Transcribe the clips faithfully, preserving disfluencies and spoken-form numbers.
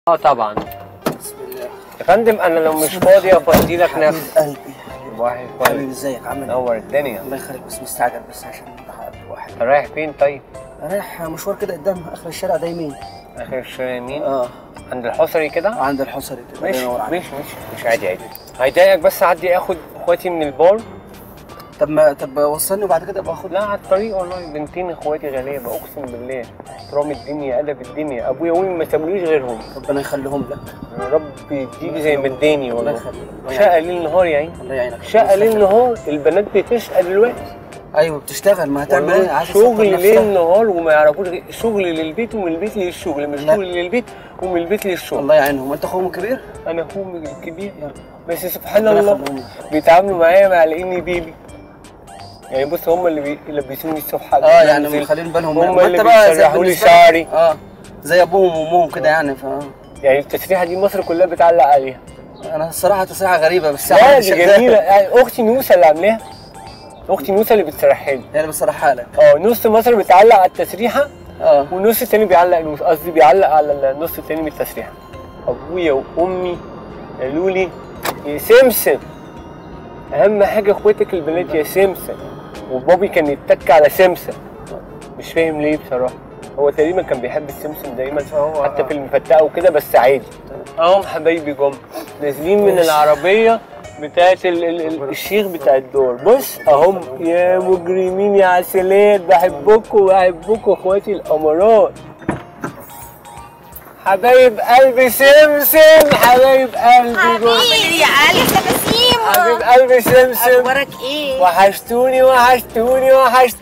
اه طبعا. بسم الله يا فندم انا لو مش فاضي افضي لك نفسي. قلبي واحد كويس. حبيبي ازيك عامل ايه؟ نور الدنيا. الله يخليك بس مستعجل بس عشان قلب واحد. رايح فين طيب؟ رايح مشوار كده قدام اخر الشارع ده يمين. اخر الشارع يمين؟ اه عند الحصري كده؟ عند الحصري كده. ماشي ماشي ماشي مش عادي عادي. هيضايقك بس اعدي اخد اخواتي من البار؟ طب ما طب وصلني وبعد كده ابقى اخد. لا على الطريق والله بنتين اخواتي غلابه اقسم بالله. احترام الدنيا ادب الدنيا ابويا وامي ما سابوليش غيرهم. ربنا يخليهم لك. يا رب تيجي زي ما اداني والله. الله يخليك. شقه ليل نهار يا عيني. الله يعينك. شقه ليل نهار البنات بتشقى دلوقتي. ايوه بتشتغل ما هتعمل ايه؟ عايزه شغل ليل نهار وما يعرفوش غير شغل للبيت ومن البيت للشغل مش شغل للبيت ومن البيت للشغل. الله يعينهم. انت اخوهم الكبير؟ انا اخوهم الكبير بس سبحان الله بيتعاملوا معايا على اني بيبي. يعني بص هم اللي بيلبسوني الصبح اه يعني مخلين بالهم هم اللي بيسرحوا لي شعري اه زي ابوهم وامهم كده يعني ف يعني التسريحه دي مصر كلها بتعلق عليها. انا الصراحه تسريحه غريبه بس لا دي جميله يعني اختي نوسه اللي عاملاها. اختي نوسه اللي بتسرحها لي. هي اللي بتسرحها لك. اه نص مصر بتعلق على التسريحه اه والنص التاني بيعلق نوسه قصدي بيعلق على النص التاني من التسريحه. ابويا وامي قالوا لي يا سمسم اهم حاجه اخواتك البنات يا سمسم. وبابي كان يتك على سمسم مش فاهم ليه بصراحه. هو تقريبا كان بيحب السمسم دايما حتى في المفتقه وكده بس عادي. اهم حبايبي جم نازلين من العربيه بتاعت ال ال ال الشيخ بتاع الدور. بص اهم يا مجرمين يا عسلات بحبكم بحبكم اخواتي الامارات. حبايب قلبي سمسم حبايب قلبي حبيبي يا علي تبسيم حبيب قلبي سمسم اخبارك ايه؟ وحشتوني وحشتوني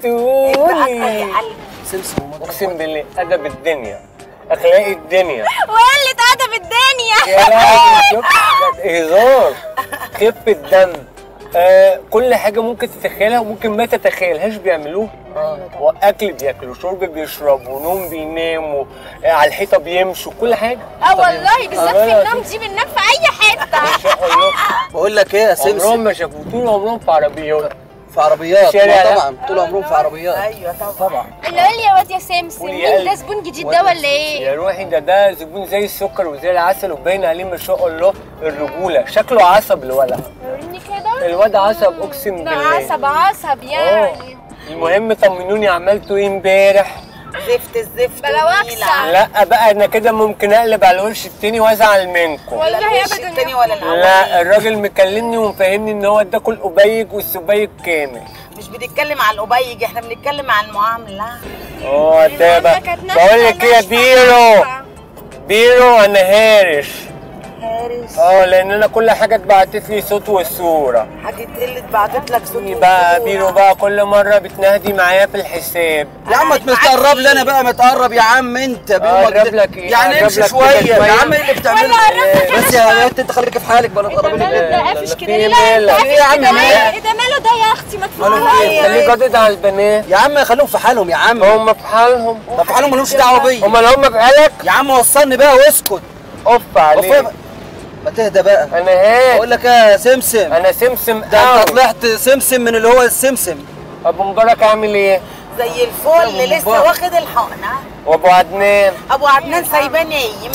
وحشتوني. سمسم اقسم بالله ادب الدنيا اخلاق الدنيا وقلة ادب الدنيا يا لهوي هزار خفة دم. آه كل حاجة ممكن تتخيلها وممكن ما تتخيلهاش بيعملوها. اه واكل بياكلوا شرب بيشربوا نوم بيناموا آه على الحيطة بيمشوا كل حاجة. اه والله بالذات في النوم دي بننام في اي حتة. ما شاء الله. بقول لك ايه يا سمسم عمرهم ما شافوا طول عمرهم في عربيات. في عربيات شارع طبعا طول عمرهم في عربيات. ايوه طبعا طبعا. اللي قال لي يا واد يا سمسم قولي يا مين قلبي. ده زبون جديد ده ولا ايه؟ يا روحي ده ده زبون زي السكر وزي العسل وباين عليه ما شاء الله الرجولة. شكله عصب الولد. وريني كده الواد عصب اقسم ده بالله. عصب عصب يعني. المهم طمنوني عملتوا ايه امبارح؟ زفت الزفت بلا وكسة. لا بقى انا كده ممكن اقلب على الوش التاني وازعل منكم. والله الوش ابدا التاني ولا الاول؟ لا الراجل مكلمني ومفهمني ان هو اداكوا القبيج والسبيج كامل. مش بنتكلم على القبيج احنا بنتكلم على المعامله. اه تابع. بقول لك ايه يا بيرو بيرو انا هارش هارس اه لان انا كل حاجه اتبعتت لي صوت والصوره. حاجه قله بعتت لك صوت بقى بيرو بقى كل مره بتنهدي معايا في الحساب. يا عم ما تقرب لي انا بقى ما تقرب يا عم انت اقرب لك ايه؟ يعني امشي شويه يا عم ايه اللي بتعمله بس يا بنت انت خليك في حالك بلا تقربي لي. ده قافش كده في ليه؟ مالك؟ قافش ايه يا عم كده ليه؟ مالك؟ ايه ده ماله ده يا اختي ما ماله تفهمي. ايه؟ خليه جادد على البنات. يا عم خليهم في حالهم يا عم. هم في حالهم. طب في حالهم مالهمش دعوه بيا. امال هم في حالك؟ يا عم وصلني بقى واسكت. اوف عليك. ما تهدى بقى. انا هاد. بقول لك يا سمسم انا سمسم ده انت طلعت سمسم من اللي هو السمسم. ابو مبارك عامل ايه؟ زي الفل لسه واخد الحقنه. وابو عدنان؟ ابو عدنان سايباه نايم.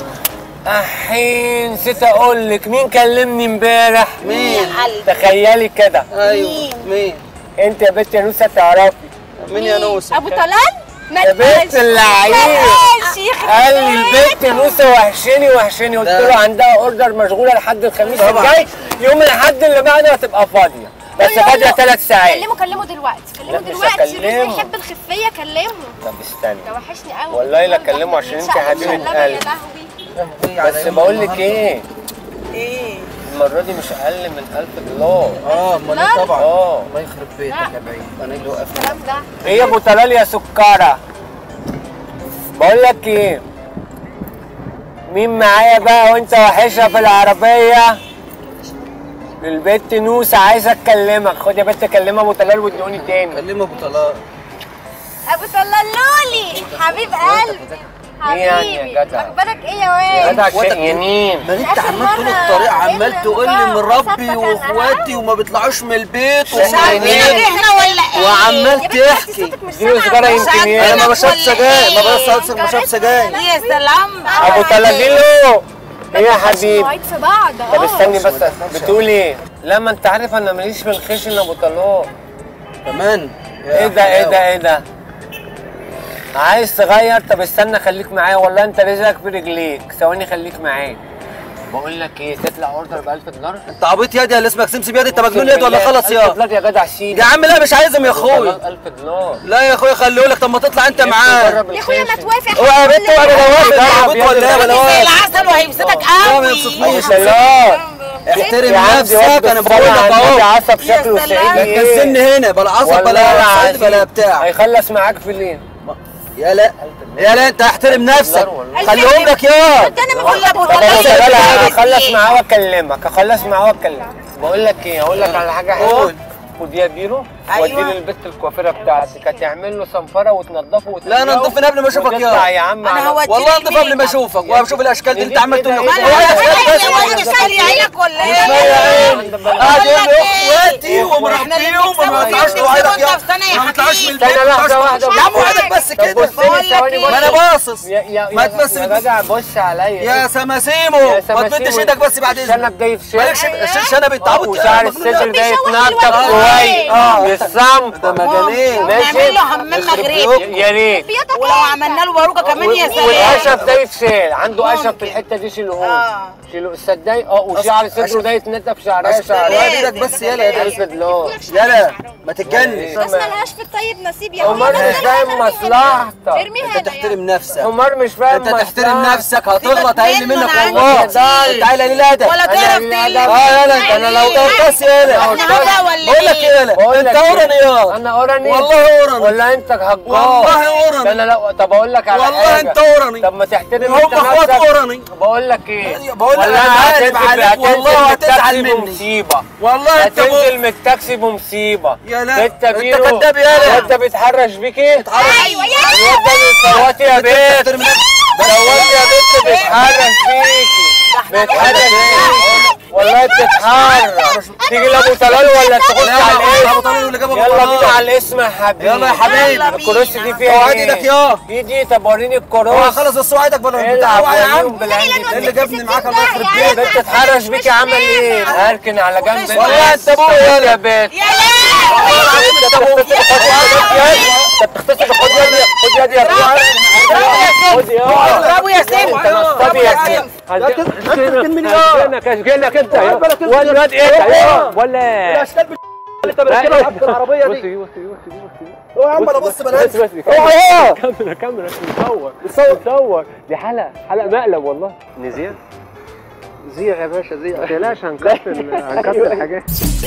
احين نسيت اقول لك مين كلمني امبارح؟ مين؟ تخيلي كده. ايوه مين؟ انت يا بنت يا نوسه تعرفي. مين يا نوسه؟ ابو طلال؟ يا بنت اللعيب قال لي البنت نوسه وحشاني وحشاني قلت له عندها اوردر مشغوله لحد الخميس الجاي يوم الاحد اللي بعده هتبقى فاضيه بس فاضيه ثلاث ساعات. كلمه كلمه دلوقتي كلمه لا، مش دلوقتي هكلمه. لازم يحب الخفيه كلمه. طب استني ده وحشني قوي والله لا اكلمه عشان انت حبيبه قلبي. بس بقول لك ايه ايه المره دي مش اقل من ألف دولار. اه امال ايه طبعا. اه الله يخرب بيتك يا بعيد انا اللي وقفت. الكلام ده ايه يا ابو طلال يا سكره؟ بقول لك ايه مين معايا بقى وانت وحشها في العربيه؟ البت نوسه عايزه اتكلمك. خد يا بت كلمها ابو طلال وادوني تاني. كلمه ابو طلال. ابو طلال لولي حبيب قلبي ايه يعني يا جدع؟ اخبارك ايه يا واد؟ جدع شقيانين. ما انت عمال طول الطريق عمال تقول لي من ربي واخواتي وما بيطلعوش من البيت احنا ولا ايه؟ وعمال تحكي. دي سجاره يمكن انا ما بشربش سجاير ما بشربش ما بشربش سجاير. يا سلام ابو طلال له ما إيه يا تبقاش حبيبي؟ مواعيد في بعض. طب اه استني بس، بتقول ايه؟ لا ما انت عارف انا ماليش في الخشن يا ابو طلال. كمان ايه ده ايه ده ايه ده؟ عايز تغير؟ طب استنى خليك معايا، والله انت رزقك في رجليك، ثواني خليك معايا. بقول لك ايه، تطلع اوردر ب ألف دولار؟ انت عبيط يا دي اللي اسمك سمسم يا دي، انت مجنون يا دي ولا خلص ألف يا دولار يا جدع سيدي. يا عم لا مش عايزهم يا اخويا. ألف دولار لا يا اخويا خليه لك، طب ما تطلع انت معاه. يا اخويا ما توافق. اوعى يا بنت وانا بوافق، عبيط ولا ايه؟ انا زي واقف. العسل وهيمسكك لا ما قوي. يبسطنيش. دولار احترم نفسك، انا بقول لك اهو. عصب شكله يا سعيد سلام. لا ايه؟ تكسلني هنا بلا عصب بلا عصب بلا بتاع. هيخلص معاك في ليه؟ يا لا يا لا انت احترم نفسك، والله. خليهم لك يا. ده انا بقول لابو طب طلال انا هخلص معاه واكلمك، هخلص معاه واكلمك. بقول لك ايه، هقول لك على حاجه حلوه. قول. خد يا بيرو أيوة. وديه للبت الكوافيره بتاعتك، هتعمل له صنفره وتنضفه لا انا انضف من قبل ما اشوفك يا يا يا عم. أنا هوديك والله انضف قبل ما اشوفك واشوف الاشكال اللي انت عمال تقول لي. عينك ولا ايه؟ قاعد يقول لي اخواتي ومربيهم وما بيطلعوش وعيدك يا ما بيطلعوش من البيت. استنى لحظه واحده يا عم وعدك بس طب كده. بص لي ثواني ما انا باصص. يا يا ما يا- تمثل يا جدع بص عليا يا سماسيمو ما تمدش ايدك بس بعد اذنك. شنب ده يفشل مالكش شنب انت عبط وشعر الصدر ده يتنطط الواد. كويس اه. بالصمت. ده مجانين. نعمل له حمام مغربي يا ريت. ولو عملنا له باروكه كمان يا سلام. والقشف ده يتشال، عنده قشف ممكن. في الحته دي شيلوه. اه. شيلوا الصداي اه، وشعر صدره ده يتنتف شعرها أصل- شعرها. وعد ايدك بس يلا يا ألف دولار. يلا ما تتجنن. بس ملهاش في الطيب نصيب يا عمر أخويا. مش فاهم مصلحتك. ارميها انت تحترم نفسك، عمر مش فاهم انت تحترم مصلحتك. نفسك، هتغلط هيقل منه منك أنا والله. عندي تعالى تعالى ليه لا ده ولا تعرف تقلب. اه يلا انت انا لو قرطاس يلا احنا هبا ولا بقول لك ايه؟ يلا بقول انت لك إيه؟ اوراني يا انا اوراني والله اوراني ولا انت هجار؟ والله اوراني. ده انا لا طب اقول لك على والله حاجه. انت اوراني. طب ما تحترم هم انت اخوات نفسك. اوراني. بقول لك ايه، بقول لك ولا انا انت عارف هتنزل- عليك والله هتنزل هتزعل بالتاكسي مني. بمصيبه. والله انت هتنزل من التاكسي بمصيبه. يا لا انت انت بيرو كداب يالا. انت بيتحرش بيك ايه؟ ايوه يا الواد ده صوتي يا بنت، تحترم نفسك. صوتي يا بنت بيتحرش بيكي، بيتحرش بيكي والله بتتحرش. تيجي لابو طلال ولا تخش لا على ابو الاسم؟ طلال اللي جاب ابو يلا بينا طلال. على الاسم يا حبيبي. يلا يا حبيبي. الكراسي دي فيها اوعى ايه؟ ايدك يا في دي، طب وريني اوعى الكراسي. خلص بس وعدك بلا العب اوعى يا وريهم عم. بالعين ايه دي. اللي جابني معاك الله يخرب بيتك. بنت اتحرش بيكي عمل ايه؟ هركن على جنب. والله انت ابويا يا بنت. يا لا انت بتغتصب خد يدي، خد يدي يا بنت. خد يدي. اضربه يا سيف. انت نصاب يا سيف. هسجنك هسجنك انت يا ولا الواد ايه ولا الاشكال اللي انت بتركبها في العربيه دي. بصي بصي بصي بصي اوعى يا عم انا بص بلا بس بس اوعى كاميرا كاميرا بنصور بنصور دي حلقه حلقه مقلب والله. نزيع زيع يا باشا زيع ما تقلقش هنكسر هنكسر حاجات.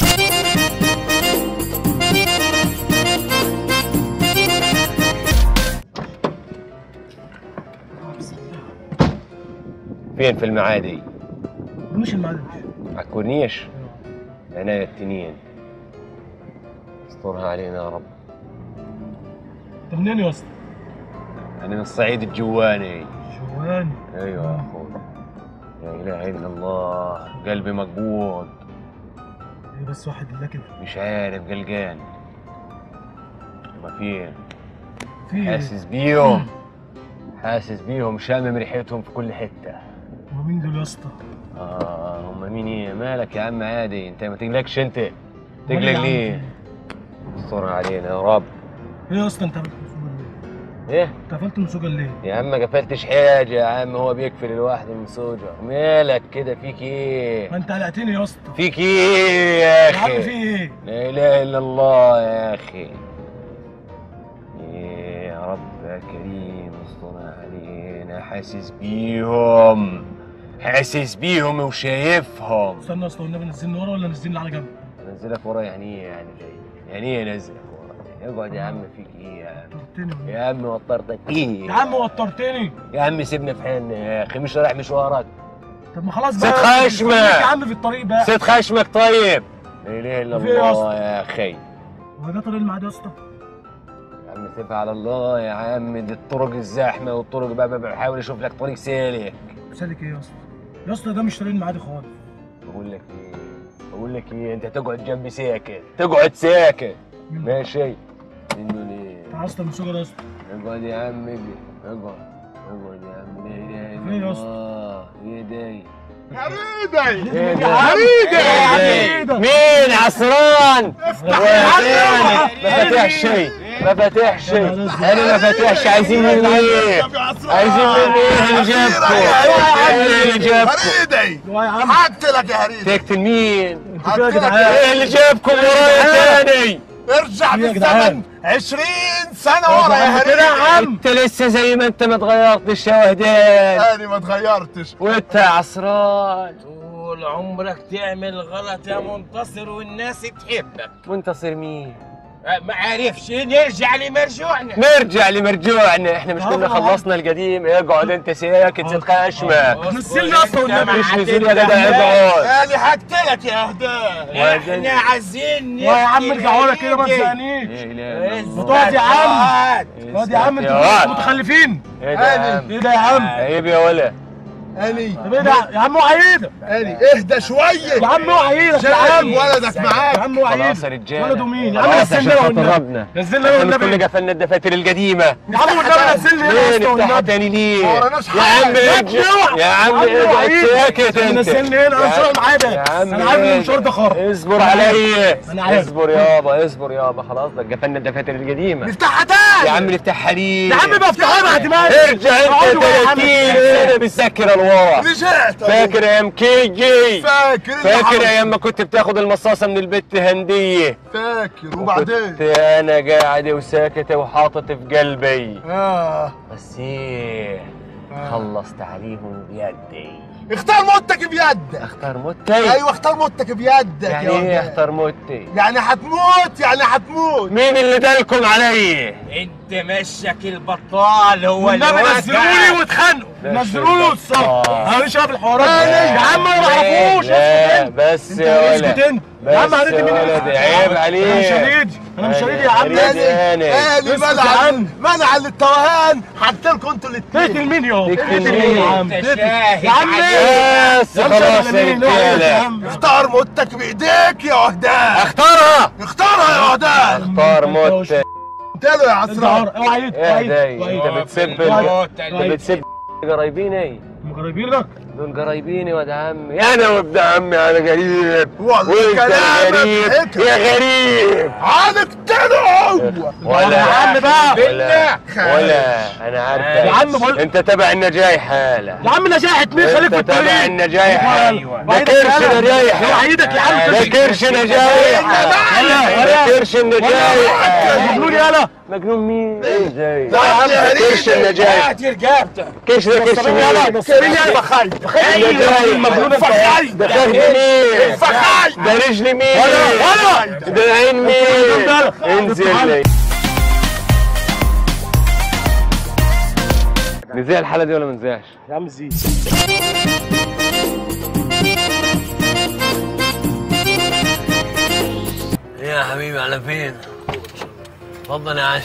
فين في المعادي؟ مش المعادي على الكورنيش. عناية التنين استرها علينا يا رب. انت منين يا اسطى؟ انا من الصعيد الجواني. جواني. ايوه يا اخوي، لا اله الا الله، قلبي مقبوض. ايه بس واحد الا كده. مش عارف قلقان. ما فين؟ في حاسس بيهم، حاسس بيهم، شامم ريحتهم في كل حته. هو مين دول يا اسطى؟ اه هم مين ايه؟ مالك يا عم عادي، انت ما تقلقش، انت أمال تقلق إيه يا عم؟ ليه؟ استر علينا يا رب. ايه يا اسطى انت قفلت المسوجه ليه؟ ايه؟ انت قفلت المسوجه ليه؟ يا عم ما قفلتش حاجه يا عم، هو بيقفل لوحده من سوجه. مالك كده؟ فيك ايه؟ ما انت قلقتني يا اسطى. فيك ايه يا يا عم في اخي؟ ايه؟ لا اله الا الله يا اخي. إيه يا رب يا كريم استر علينا، حاسس بيهم، حاسس بيهم وشايفهم. استنى يا اسطى والنبي نزلني ورا ولا نزلني على جنب؟ انزلك ورا يعني ايه يعني؟ يعني ايه انزلك ورا؟ اقعد يا عم، فيك ايه يا عم؟ وترتني ولا يا عم وطرتك ايه؟ يا عم وترتني. يا عم سيبنا في حالنا يا اخي، مش رايح مشوارك. طب ما خلاص زيت بقى. خشمة. يا عم في الطريق بقى. سيد خشمك طيب. لا اله الا في إيه يا الله يا اخي. هو ده طريق المعادي يا اسطى؟ يا عم سيبها على الله يا عم، دي الطرق الزحمه والطرق بقى, بقى بحاول اشوف لك طريق سالك. سالك ايه يا اسطى؟ يا اسطى ده مش طريق المعادي خالص. بقول لك ايه، بقول لك ايه، انت تقعد جنبي ساكت، تقعد ساكت ماشي. انه ليه؟ تعال يا اسطى المسوجه ده يا اسطى. اقعد يا عم، اقعد اقعد اقعد يا عم. لا اله فين الا يا اسطى؟ الله، ايه ده؟ هريدي ايه ده؟ هريدي مين عصران؟ ما فاتحش شيء ما فاتحش شيء انا ما فاتحش. عايزين مني ايه؟ عايزين مني ايه اللي جابكم؟ ايه اللي جابكم؟ هريدي هقتلك يا هريدي. تقتل مين؟ هقتلك. ايه اللي جابكم ورايا تاني؟ ارجع بالزمن عشرين سنة ورا يا هريدي. انت لسه زي ما انت ما اتغيرتش يا وهدان. انا ما اتغيرتش. وانت يا عصران طول عمرك تعمل غلط يا منتصر والناس تحبك. منتصر مين؟ ما عارفش نرجع لمرجوعنا. نرجع لمرجوعنا. احنا مش كنا خلصنا القديم؟ اقعد انت ساكت تتخشمك. نزلني اصلا مش نزل يا جدع اقعد. انا هقتلك يا هدان. احنا عايزين يا عم ارجعوا لك كده ما تزهقنيش. ايه اقعد يا عم. اقعد يا عم انتوا متخلفين. ايه ده يا عم؟ ايه ده يا عم؟ عيب يا ولا. اني طب ايه ده يا عم؟ اوعى ايدك اني اهدى شوية يا عم. اوعى ايدك يا عم. ولدك معاك يا عم. اوعى خلاص يا ايدك. رجاله. ولده مين يا عم؟ خلاص نزلنا عشان والنبي. خاطرنا. نزلنا احنا مش والنبي. كنا قفلنا الدفاتر القديمة. يا عم والنبي نزلني هنا ليه يا نفتحها اسطى. تاني ليه؟ ما وراناش يا عم حاجة. ارجع. يا عم اقعد ساكت انت. نزلني هنا. انا مش رايح معايا ده. يا عم انا عارف ان المشوار ده خرا. اصبر عليا. أنا عارف. اصبر يابا اصبر يابا. خلاص ده قفلنا الدفاتر القديمة. نفتحها تاني. يا عم نفتحها ليه؟ يا عم بفتحها بعد ما ارجع انت ثلاثين سنة بتذكر الورا. رجعت. فاكر ايام كيجي؟ فاكر اللي فاكر حصل. ايام ما كنت بتاخد المصاصة من البت هندية؟ فاكر. وبعدين كنت انا قاعد وساكت وحاطط في قلبي. اه بس ايه؟ خلصت عليهم بيدي. اختار موتك بيدك. اختار موتي؟ ايوه اختار موتك بيدك. يعني يا ايه ولد. اختار موتي؟ يعني هتموت يعني هتموت. مين اللي دلكم علي؟ انت مشك البطال هو اللي والنبي وقع. نزلوني واتخانقوا. نزلوني والصف. انا مش عارف الحوارات دي. لا. يا عم ما بعرفوش. لا بس انت يا اسكت ولد. انت. يا عم بس هريدي يا مين؟ ولد عيب عليك. انا مش هريدي. انا مش هريدي يا عم. هريدي. انا اسكت انا يا منع عم. منع للتوهان هقتلكم انتوا الاثنين. تقتل مين يا تقتل مين مين؟ يا عم؟ انت تقتل. شاهد يا عم عليه. بس خلاص يا يا رجاله. عم. اختار موتك بايديك يا وهدان. اختارها. اختارها يا وهدان. اختار موت. قلت له يا عسران. اوعى ايدك. ايه ده؟ انت بتسب انت بتسب قرايبيني. مقربينك. دول قرايبيني واد عمي. انا وابن عمي على غريب. والله وانت كلامك غريب حكم. يا غريب. هنقتله. ولا يا عم بقى. ولا ولا انا عارفك. يا عم بقول. انت تبع النجايح حاله. يا عم نجاحة مين؟ خليك في انت تبع الطريق. النجايح. ايوه. ده كرش نجايح. اوعى ايدك يا عم. ده كرش نجايح. ده كرش النجايح. مجنون يالا. مجنون مين؟ ازاي؟ ده يا عم ده كرش النجايح. هات رقبتك. كرش ده كرش مين؟ كريم فخاي. النجايح. مجنون فخاي. ده خد مين؟ فخاي. ده رجل مين؟ ولا. ده عين مين؟ انزل لي. نزيع الحالة دي ولا ما نزيعش؟ يا عم زيد. ايه يا حبيبي على فين؟ اتفضل يا عش.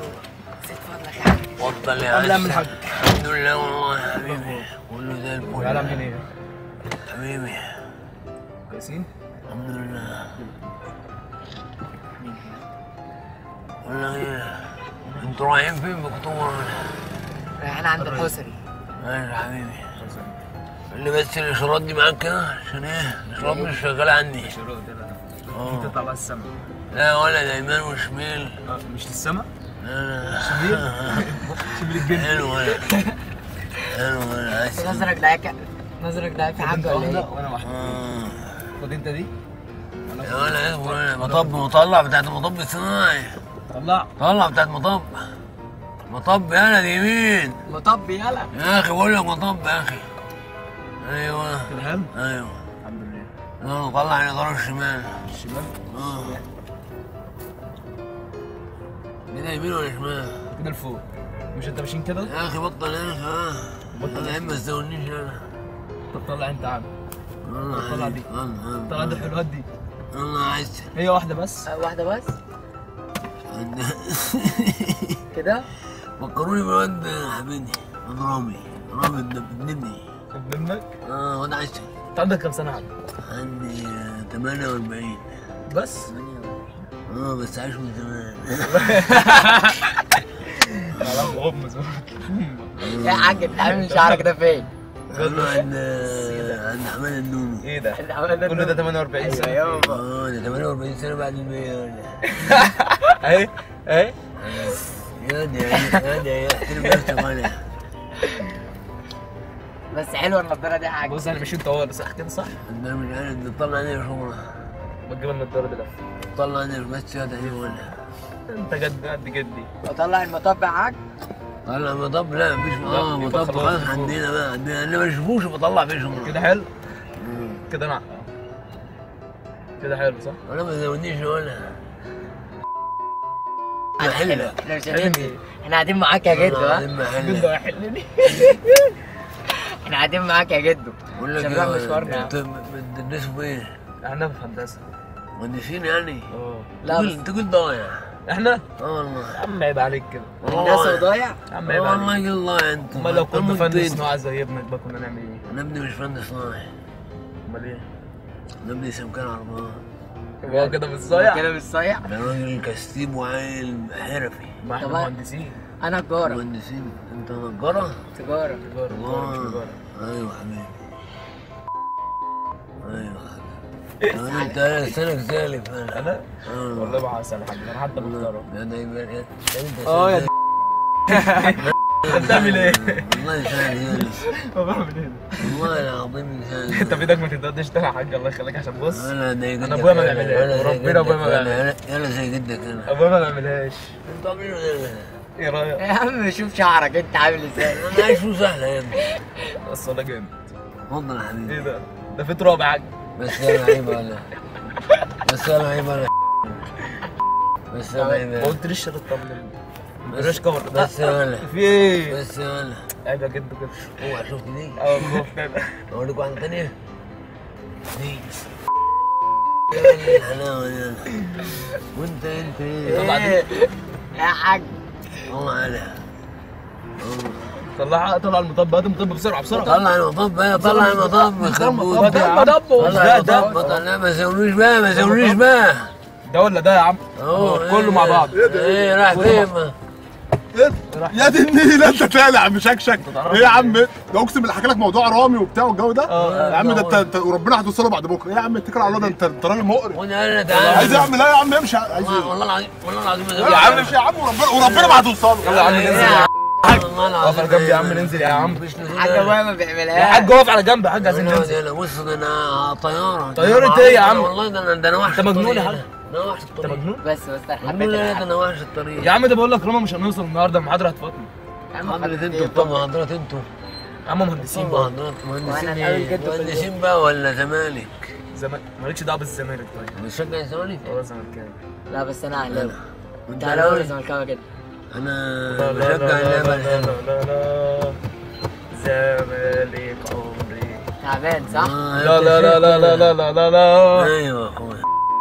اتفضل يا عش. عامل ايه من الحاج؟ الحمد لله والله يا حبيبي. كله زي الفل. يا عاملين ايه؟ حبيبي كويسين؟ الحمد لله. ولا ايه؟ انتوا رايحين فين بكتور؟ رايحين عند الحسري. ماشي يا حبيبي. اللي بس الاشارات دي معاك كده عشان ايه؟ الاشارات مش شغاله عندي. اه تطلع بقى السما. لا ولا ده يمين وشمال. مش للسما؟ لا لا شمال؟ شمال الجن. حلو ولا حلو ولا عسل. نظرك ضايق نظرك ضايق في حاجه ولا ايه؟ وانا واحده. اه خد انت دي. يا ولا اصبر ولا مطب مطلع بتاعت المطب الصناعي. طلع. طلع بتاعت مطب. مطب يالا دي يمين. مطب يلا. يا اخي بقول لك مطب يا اخي. ايوه تمام؟ ايوه. الحمد لله. يلا طلع الاداره الشمال. الشمال؟ اه كده يمين ولا شمال؟ كده لفوق. مش انت ماشيين كده؟ يا اخي بطل يا اخي اه بطل يا اما تزودنيش انا. طب طلع انت عم. يلا طلع دي. يلا طلع دي الحلوات دي. يلا عايز هي واحدة بس؟ واحده بس كده. فكروني بالواد حبيبي واد رامي. رامي ابني. ابنك؟ اه واد عايز. انت عندك كام سنة يا عم؟ عندي ثمانية وأربعين. بس؟ اه بس عايش من زمان. يا عم غمز. يا حاج انت عامل شعرك ده فين؟ قالوا عند عند حماد النونو. ايه ده؟ كل ده ثمانية وأربعين سنة. اه ده ثمانية وأربعين سنة بعد المية ولا اهي اهي يا دي يا دي يا احترم نفسك ولا. بس حلوه النضاره دي حاجه. بص انا مش انت هو صح كده صح؟ انا مش عارف تطلع عليا شغله. ما تجيب النضاره دي لف. طلع عليا بس يا ده ولا. انت جد قد جدي. اطلع المطب معاك؟ طلع مطب لا مفيش اه مطب خلاص عندنا بقى عندنا انا ما بشوفوش بطلع فيه شغل. كده حلو؟ كده انا كده حلو صح؟ انا ما زودنيش ولا حلوه. احنا مش هننزل، احنا قاعدين معاك يا جدو. ها؟ جدو هيحلني. احنا قاعدين معاك يا جدو. بقول لك مش هنروح مشوارنا. انتوا بتدرسوا في ايه؟ احنا في هندسه. مهندسين يعني؟ اه لا تقول تقول ضايع. احنا؟ اه والله. يا عم عيب عليك كده. هندسه وضايع؟ يا عم عيب عليك. والله الله انت. امال لو كنا فن صناعي زي ابنك بقى كنا نعمل ايه؟ انا ابني مش فن صناعي. امال ايه؟ انا ابني سمكان عربان. هو كده مش صايع؟ كده مش صايع؟ ده راجل كستيب وعيل حرفي. ما احنا مهندسين. انا تجاره. مهندسين. انت نجاره؟ تجاره. تجاره تجاره. ايوه حبيبي. ايوه حبيبي. انت سنك سالف انا. انا؟ اه والله ما حاسس على حاجه انا حتى محترم. يا ده يبقى انت اه يا انت بتعمل ايه؟ والله سالف ما بعمل ايه؟ والله العظيم سالف. انت في ايدك ما تقدرش تلعب يا حاج الله يخليك عشان بص انا ده انا ابويا ما بيعملهاش وربنا ابويا ما بيعملهاش. يلا زي جدك انا. ابويا ما بيعملهاش. انت عاملين ايه؟ ايه رايك؟ يا عم شوف شعرك انت عامل ازاي. انا عايش فلوس سهله يا ابني. بس والله جامد. اتفضل يا حبيبي. ايه ده؟ ده في تراب يا حاج. بس انا عيب ولا بس انا عيب ولا بس انا عيب ما قلتليش شرط طمن بلاش كفر بس ولا في ايه؟ بس ولا عيب يا جد كده. اوعى شفت دي؟ اه والله كده. اقول لكم واحده ثانيه؟ دي يا الحلاوه دي. وانت انت ايه؟ طلع دي. يا حاج الله عليها. طلع طلع المطب هات المطب بسرعه بسرعه. طلع المطب بقى طلع المطب خبوط. مطب مطب طلع المطب. لا ما زولوش بقى ما زولوش بقى. ده ولا ده يا عم؟ اهو كله مع بعض. ايه راح فين؟ يا دي النيله انت طالع يا عم شكشك. ايه يا عم ده اقسم بالله حكى لك موضوع رامي وبتاع والجو ده. يا عم ده انت وربنا هتوصله بعد بكره. ايه يا عم اتكل على الله ده انت انت راجل مقرف. وانا تعالى عايز اعمل ايه يا عم امشي عايز ايه؟ والله العظيم والله العظيم يا عم امشي يا عم وربنا وربنا ما هتوصله. يلا يا عم ننزل يا حاج. والله اقف على العظيم جنب يا عم ننزل يا عم. حاج ابويا ما يا بيعملهاش. حاج اقف على جنب يا حاج عايزين ننزل. انا بص ده انا طياره. طيارة ايه يا عم؟ والله ده انا ده انا وحش. انت مجنون الطريق يا حاج؟ ده. انا وحش انت الطريق. مجنون؟ بس بس انا والله حبيت لا ده الحاج. انا وحش الطريق. يا عم ده بقول لك طالما مش هنوصل النهارده المحاضره هتفوتنا. يا عم حضرتك حبيت انتوا ايه؟ طبعا حضرتك انتوا يا عم مهندسين طبعا بقى. حضرتك مهندسين وانا ايه؟ قابل جده في مهندسين بقى ولا زمالك؟ زمان مالكش دعوه بالزمالك طيب. بتشجع الزمالك؟ هو زملكاوي. لا بس انا اهلاوي. انت انت اهلاوي ولا اهلاوي؟ زملكاوي كده؟ انا لا لا بشجع لا اللعبه لا الحلوه. لا لا زمالك عمري. تعبان صح؟ آه، لا انت لا لا لا لا لا لا لا لا. ايوه يا اخويا.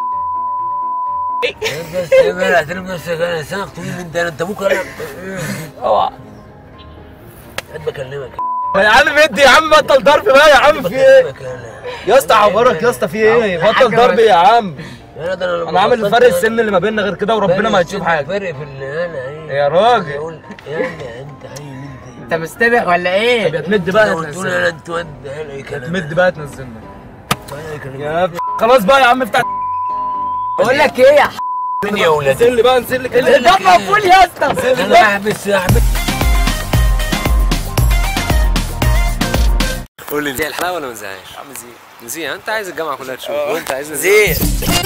انت استمر احترم نفسك. انا سنه طويل انت انت بكره اوعى قد بكلمك يا عم مدي يا عم بطل ضرب بقى يا عم في ايه؟ يا اسطى عبرك يا اسطى في ايه؟ بطل ضرب يا عم. انا عامل الفرق السن اللي ما بيننا غير كده وربنا ما هتشوف حاجه. فرق في اللي انا ايه يا راجل يا ابني انت عيل انت. انت مستبح ولا ايه؟ طب يا تمد بقى قلت له انا انت ود ايه كلام. تمد بقى تنزلنا يا يا ابني. خلاص بقى يا عم افتح. بقول لك ايه يا مين يا ولاد؟ انزل لي بقى انزل لي كده. الباب مقفول يا اسطى. انا احبس احبس. قول لي زي الحلاوه ولا ما نزهقش؟ عم زين نزيه انت عايز الجامعه كلها تشوف وانت عايز زين.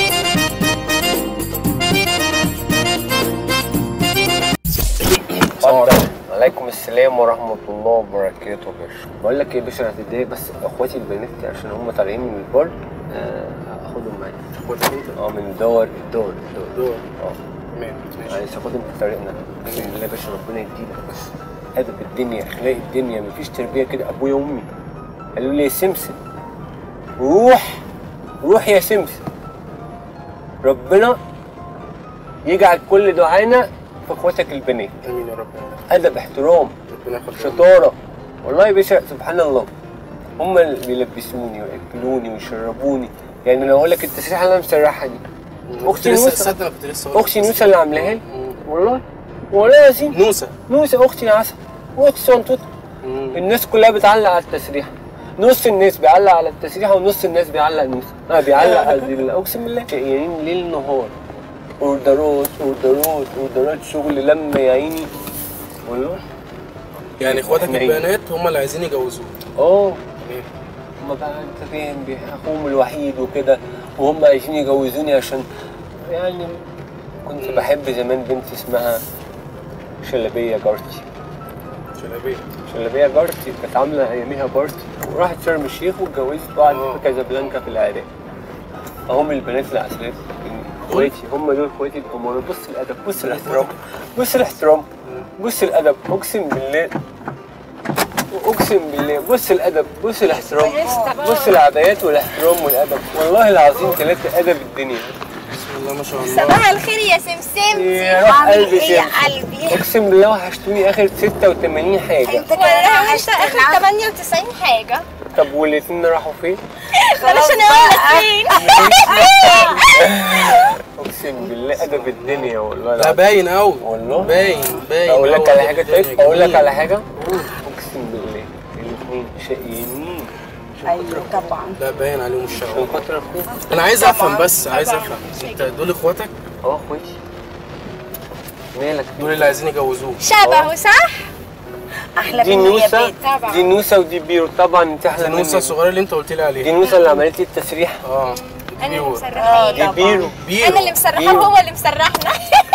عليكم السلام ورحمه الله وبركاته يا باشا. بقول لك ايه يا باشا انا هتضايق بس اخواتي البنات عشان هم طالعين من البر هاخدهم معايا. اخواتك انت؟ اه من الدور الدور الدور دور اه تمام ماشي. عايز اخدهم في طريقنا باذن الله يا باشا. ربنا يدينا بس ادب الدنيا اخلاق الدنيا مفيش تربيه كده. ابويا وامي قالوا لي يا سمسم روح روح يا سمسم ربنا يجعل كل دعانا في اخواتك البنات. امين يا رب. ادب احترام ربنا ياخد شطاره. والله يا باشا سبحان الله هم اللي بيلبسوني وياكلوني ويشربوني. يعني لو اقول لك التسريحه اللي انا مسرحها دي اختي نوسه. انا كنت لسه اختي نوسه اللي عاملاها لي والله. والله يا سيدي نوسه نوسه اختي عسل واختي صنطوطه. الناس كلها بتعلق على التسريحه نص الناس بيعلق على التسريحه ونص الناس بيعلق نص اه بيعلق قصدي اقسم بالله شقيانين ليل نهار، اوردرات اوردرات اوردرات شغل لما يا عيني والله. يعني اخواتك البنات هم اللي عايزين يجوزوك؟ اه هما بقى انت فاهم اخوهم الوحيد وكده، وهم عايزين يجوزوني عشان يعني كنت بحب زمان بنت اسمها شلبيه جارتي. شلبيه شلبيه جارتي كانت عامله اياميها بارتي وراحت شرم الشيخ واتجوزت بعد في كازابلانكا في العراق. اهم البنات العسلات اخواتي، هم دول اخواتي الامور. بص الادب، بص الاحترام، بص الاحترام، بص الادب، اقسم بالله اقسم بالله بص الادب، بص الاحترام، بص العبايات والاحترام والادب، والله العظيم ثلاثه ادب الدنيا. بسم الله ما شاء الله. صباح الخير يا سمسم. يا روح قلبي يا قلبي، اقسم بالله وحشتوني اخر ستة وثمانين حاجه. انت كده وانت اخر ثمانية وتسعين حاجه. طب والاثنين راحوا فين؟ خلاص انا اقول لك فين. اقسم بالله ادب الدنيا والله. لا باين قوي والله باين باين. اقول لك على حاجه طيب، اقول لك على حاجه اقسم بالله الاثنين شقيانين. ايوه طبعا. لا باين عليهم الشقاوة. عشان خاطر اخوك. انا عايز افهم بس عايز افهم انت دول اخواتك؟ اه اخواتي. مالك؟ دول اللي عايزين يجوزوك. شبهه صح؟ احلى دي مني يا نوسه بيت. دي نوسه ودي بيرو. طبعا انت احلى دي مني. نوسه الصغيره اللي انت قلت لي عليها. دي نوسه اللي عملت لي التسريح. اه انا اللي بيور. مسرحاه. دي بيرو. بيرو انا اللي مسرحاه وهو اللي مسرحنا.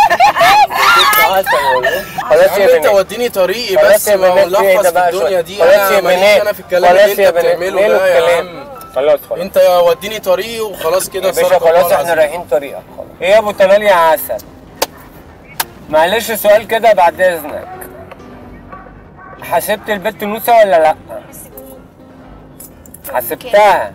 خلاص عم يا انت بنات، وديني طريقي خلاص بس يا ما بنات، ملخص اهدى في بقى الدنيا شوية. دي. خلاص انا يا ماليش بنات، انا في الكلام خلاص اللي يا انت بنات، بتعمله ماله ده يا الكلام؟ عم. خلاص خلاص انت وديني طريقي وخلاص كده. يا باشا صرف خلاص الله احنا العظيم. رايحين طريقك خلاص. ايه يا ابو طلال يا عسل؟ معلش سؤال كده بعد اذنك، حسبت البت نوسه ولا لا؟ حسبتها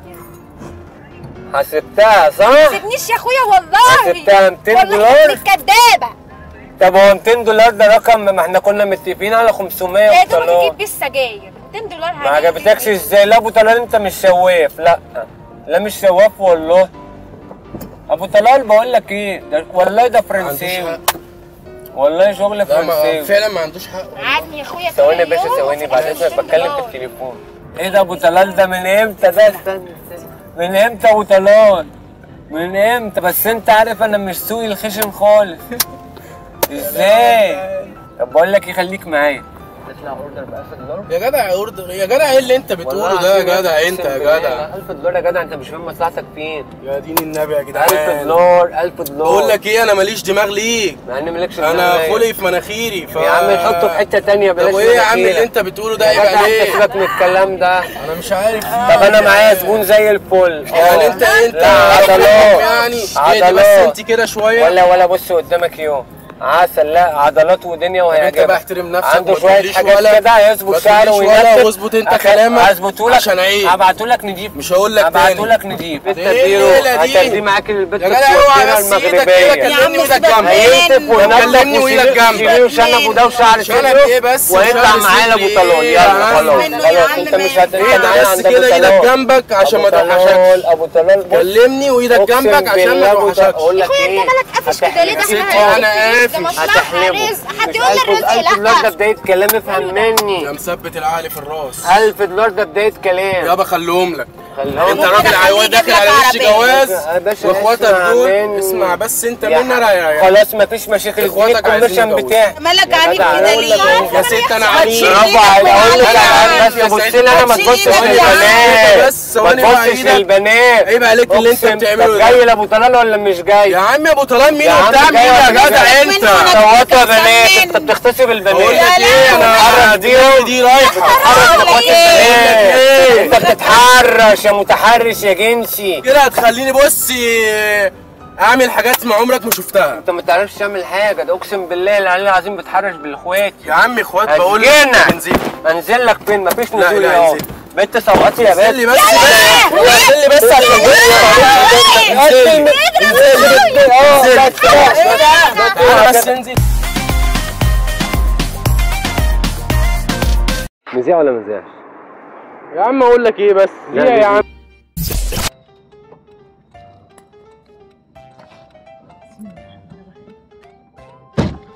حسبتها صح؟ ما تسيبنيش يا اخويا والله. حسبتها مئتين والله دولار؟ انت كدابه. طب هو مئتين دولار ده رقم، ما احنا كنا متفقين على خمسمية يا يا دوبك طلال. تجيب بيه السجاير. مئتين دولار ما عجبتكش ازاي؟ لا ابو طلال انت مش شواف. لا لا مش شواف والله. ابو طلال بقول لك ايه ده والله ده فرنساوي والله شغل لا ما فرنساوي. فعلا ما عندوش حق. عادني يا اخويا. ثواني يا باشا ثواني بعد اذنك بتكلم في التليفون. ايه ده ابو طلال ده من امتى ده؟ من امتى ابو طلال؟ من امتى؟ بس انت عارف انا مش سوقي الخشن خالص. ازاي؟ طب بقول لك ايه خليك معايا. تطلع اوردر ب ألف دولار؟ يا جدع اوردر يا جدع ايه اللي انت بتقوله ده يا جدع انت يا جدع؟ ألف دولار يا جدع، انت مش فاهم مصلحتك فين؟ يا دين النبي يا جدعان. ألف دولار ألف دولار. بقول لك ايه انا ماليش دماغ ليك. مع ان مالكش انا دماغ. خلقي في مناخيري ف يا عم نحطه في حته ثانيه بلاش. طب وايه يا عم مناخيرك. اللي انت بتقوله ده؟ يا عيب جدع عليك. انت سيبك من الكلام ده. انا مش عارف. طب انا معايا زبون زي الفل. يعني انت انت لا عضلات يعني عضلات. اهدي بس انت كده شويه. ولا ولا بص قدامك يوم عسل. لا عضلات ودنيا وهيعجبك. انت بقى احترم نفسك عنده وما شويه تقوليش حاجات ولا- كده هيظبط ما شعره تقوليش ولا وينتف. واظبط انت أخ- كلامك هظبطه لك عشان عيب. هبعته لك نجيب. مش هقول لك هبعته تاني. لك نجيب. انت ايه اديله الليلة دي؟ هتدي معاك البت يا جدع اوعى الكوتشينة بس ايدك كده المغربيه. كلمني وايدك سيبك جنبي. هينتف وينتف كلمني وايدك جنبي. وشنب وشنب وده وشعر شنب صدره ايه بس ويطلع وشعر معانا ابو صدري طلال. ايه؟ يلا يا عم خلاص منه يا خلاص عم انت مش ما هت- ايه انت ده معانا بس عند ابو كده ايدك طلال. جنبك عشان ما ابو توحشكش. طلال ابو طلال بص. كلمني وايدك أقسم جنبك عشان ما بالله أبو توحشكش. طلال. اقول يا لك اخويا ايه؟ انت مالك قافش كده ليه؟ ده هتحلف. احنا انا عارفين. ده قافش. مصلحة هتحلبه. رزق. حد مش يقول لي ألف الرزق ألف دولار ده لا. بداية كلام افهم مني. يا مثبت العقل في الراس. ألف دولار ده بداية كلام. يابا خليهم لك. خليهم انت لك. راجل عوايد داخل على وش جواز يا باشا واخواتك اسمع دول مني. اسمع بس انت يا مني ح- رايح. خلاص مفيش مشاكل. اخواتك اديني عايزين الكوميشن يتجوزوا. بتاعي. مالك يا عنيف جدع، كده أقول ليه؟ لك أهو. يا ست انا عارف. برافو عليك. اقول لك على بس يا بص سيد. لي انا ما بص تبصش لي للبنات. بس ما ثواني بقى تبصش ايدك. للبنات. عيب عليك اللي انت أقسم. بتعمله طب ده. جاي لابو طلال ولا مش جاي؟ يا عم يا ابو طلال مين يا عم وبتاع مين جاي يا ولا مش جدع جاي؟ انت؟ صوتوا يا بنات. انت بتغتصب بقول البنات. لك ايه انا حرة دي رايحه. بتتحرش لاخوات البنات. ايه؟ انت بتتحرش يا متحرش يا جنسي. كده هتخليني بصي اعمل حاجات ما عمرك ما شفتها. انت ما تعرفش تعمل حاجه. ده اقسم بالله العلي العظيم بتحرش بالاخوات. يا عم اخوات بقول لك هتجينا. بنزين. انزل لك فين؟ مفيش لا، نزول لا، اهو. انزل. بنت صوتي يا انزل لي بنت. بس انزل لي بس عشان انزل انزل اه بس تعالى بس انزل. مذيع ولا مذيعش؟ يا عم اقول لك ايه بس لا، ليه يا عم؟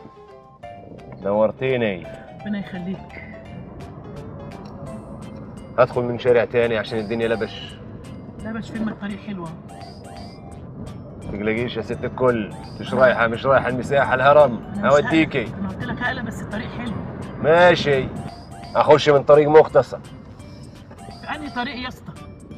نورتيني. ربنا يخليك. هدخل من شارع تاني عشان الدنيا لبش. لبش فين؟ ما الطريق حلوه. ما تقلقيش يا ست الكل، مش رايحه مش رايحه المساحه الهرم، هوديكي. انا قلت لك هقلق بس الطريق حلو. ماشي، اخش من طريق مختصر. انهي طريق يا اسطى؟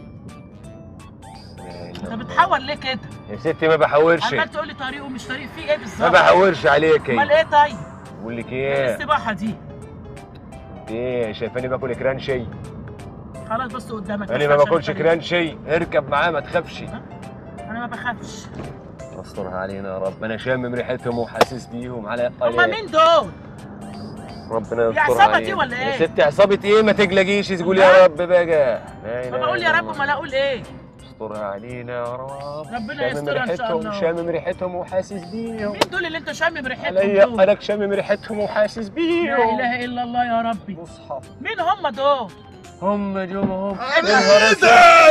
انت بتحور ليه كده؟ يا ستي ما بحورش. عمال تقول لي طريق ومش طريق، في ايه بالظبط؟ ما بحورش عليكي. امال ايه طيب؟ بقول لك ايه ايه؟ السباحه دي؟ ايه شايفاني باكل كرانشي؟ خلاص بص قدامك. انا ما باكلش كرانشي، اركب معاه ما تخافش. انا ما بخافش. استرها علينا يا رب، انا شامم ريحتهم وحاسس بيهم على هما مين دول؟ ربنا دي يسترها عصابة دي علينا. ولا ايه؟ يا ستي عصابة ايه؟ ما تقلقيش، تقول يا رب بقى. ما بقول يا رب، امال اقول ايه؟ استرها علينا يا رب. ربنا يسترها ان شاء الله. شامم ريحتهم وحاسس بيهم. مين دول اللي انت شامم ريحتهم عليا دول؟ انا شامم ريحتهم وحاسس بيهم. لا اله الا الله يا ربي. مصحف. مين هم دول؟ هم دول هم. هريدي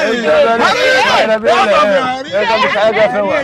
هذا مش حاجه فوق.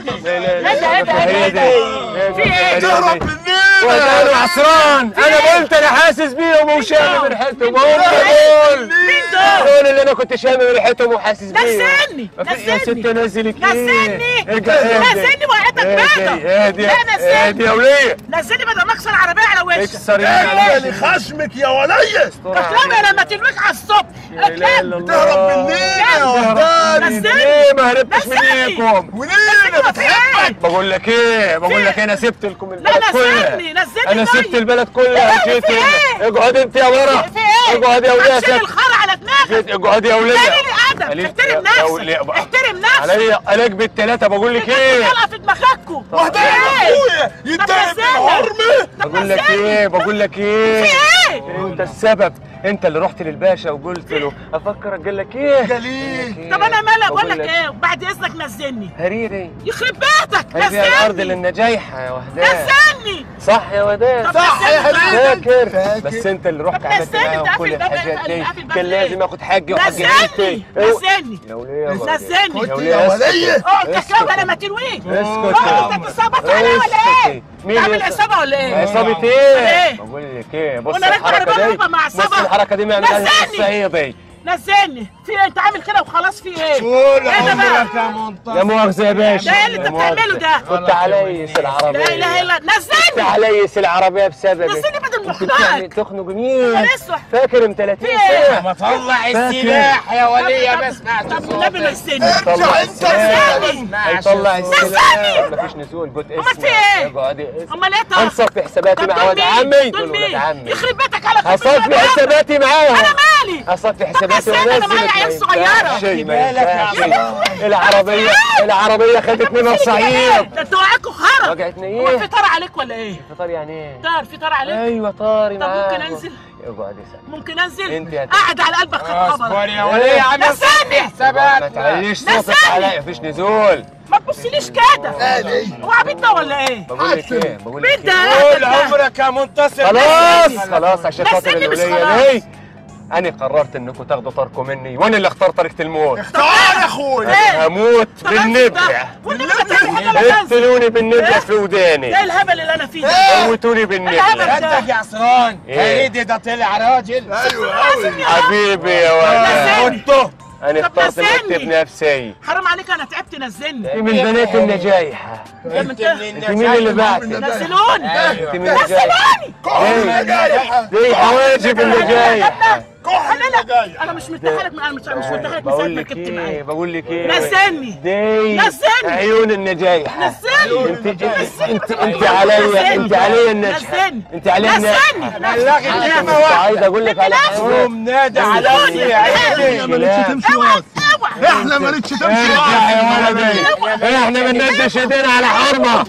في ايه؟ تهرب مني وانا عصران، انا قلت انا حاسس بيهم وشامم ريحتهم. هم دول. مين دول؟ دول اللي انا كنت شامم ريحتهم وحاسس بيهم. نزلني يا ست نزلك ايه؟ نزلني ارجع اهدي. نزلني وقعتك اهدي بيضة. اهدي لا نزلني اهدي يا وليه. نزلني بدل ما اكسر العربية على وشك. اكسر اقلي خشمك يا ولية. تسلمي لما تلويك على الصبح. اكلم. تهرب مني يا وحداني. نزلني. ليه ما هربتش نزلني. منيكم؟ وليه انا بتحبك؟ بقول لك ايه؟ بقول لك انا سبت لكم البلد لا كلها. نزلني نزلني. انا طيب. سبت البلد كلها وجيت في هنا. ايه؟ اقعد انت يا ورا. في ايه؟ اقعد يا وليه. هتشيل الخرا على دماغك. اقعد يا وليه. قليل الادب. احترم نفسك. احترم نفسك. عليا قلق بالثلاثه. بقول لك ايه؟ طلقه في دماغكوا. وحداني اخويا يتضايق من عرمي. بقول لك ايه؟ بقول لك ايه؟ في ايه؟ انت السبب. انت اللي رحت للباشا وقلت له افكرك. قال لك ايه؟ جليل. طب انا مالي اقول لك ايه؟ بعد اذنك نزلني. هريري. يخرب بيتك. هذه الارض نزلني لان جايحه يا وهدان. نزلني. صح يا وداد. صح يا هريدي. فاكر. بس انت اللي رحت طب عملت نزلني. معاهم انت كل قافل الباب. الحاجات دي. قافل الباب كان ليه؟ لازم اخد حقي وحق نزلني عيلتي. نزلني يا وليه نزلني. يا يا وليه ولية. اقعد تكلم انا ما تلويك. اسكت اقعد انت تصابط عليا ولا ايه؟ مين تعمل اللي- عصابه ولا ايه؟ عصابة ايه؟ ايه؟ بقول لك ايه؟ بص وانا راكبه الحركة عربية دي. راكبة مع بص عصابة. الحركة دي ما يعملهاش نزلني. الصعيدي. نزلني. في ايه؟ انت عامل كده وخلاص. في ايه؟ طول ايه ده بقى؟ عمرك يا منتصر. لا مؤاخذة يا باشا. ده ايه اللي انت لا مؤاخذة. بتعمله ده؟ كنت عليس العربية. لا اله الا كنت نزلني. عليس العربية بسببك. نزلني بدل كنت مخنقك. بتعمل- تخنق مين؟ انا اسوح. فاكر من ثلاثين في ايه؟ سنة. ما طلع السلاح يا طب- طب- طب والنبي نزلني. طلع السلاح. نزلني. هيطلع السلاح. نزلني. مفيش نزول. قلت امال في اسمع. ايه؟ اقعدي اسمع. امال ايه طب؟ هنصفي حساباتي طب مع دول ولد مين؟ عمي. دول دول ولد مين؟ عمي. يخرب بيتك على خفيف هصفي الدم. حساباتي معاهم. انا مالي؟ هصفي طب حساباتي نزلني، انا معايا ونزلك. عيال ما صغيرة. ينفعش، ما بالك يا ينفعش. العربية العربية خدت منها الصعيد. ده انتوا وقعكوا خرا. وجعتني هو في ايه؟ طار عليك ولا ايه؟ فطار يعني ايه؟ طار في طار عليك؟ ايوه طاري طب معاك. ممكن انزل؟ اقعد اسال. ممكن انزل؟ انت هت- قاعد على قلبك خد خبر. يا ولية عامل نزلني. ما تعليش صوتك نزلني. عليا. مفيش نزول. ما تبصليش كده. هو عبيط ده ولا ايه؟ بقول لك ايه؟ بقول لك مين ده؟ ايه؟ طول عمرك يا منتصر. خلاص خلاص عشان خاطر نزلني مش الولية خلاص. دي. انا قررت انكم تاخدوا طاركم مني وانا اللي اختار طريقة الموت. تعال يا اخويا. ايه؟ هموت طب بالنبع. والنبي ما تعمل حاجه لا تنزل. اقتلوني بالنبع في وداني. ايه الهبل اللي انا فيه ده؟ موتوني الهبل بالنبع. ده. صدق يا عصران. إيه؟ هريدي ده طلع راجل. ايوه قوي. حبيبي يا ولد. نزلني. انا طب اخترت نزلني. الموت بنفسي. حرام عليك انا تعبت. نزلني. انت من بنات النجايح. انت انت مين اللي بعتك؟ نزلوني. انت من النجايح. نزلوني. دي حواجب النجايح. كحل انا جاي. انا مش مرتاحه لك. انا مش مش مرتاحه لك من ساعه بقول ما لك ركبت ايه؟ معايا. بقول لك ايه؟ نزلني. دي نزلني. عيون النجايح. نزلني. انت انت انت عليا انت عليا النجحة. نزلني. انت عليا النجحة. نزلني. انا كنت عايز اقول لك على حاجة. قوم نادى على ابني يا احنا عيدي. مالكش تمشي واقف. اوعى. احنا مالكش تمشي ارجع يا واقف. ولدي. احنا بندش ايدينا على حرمة.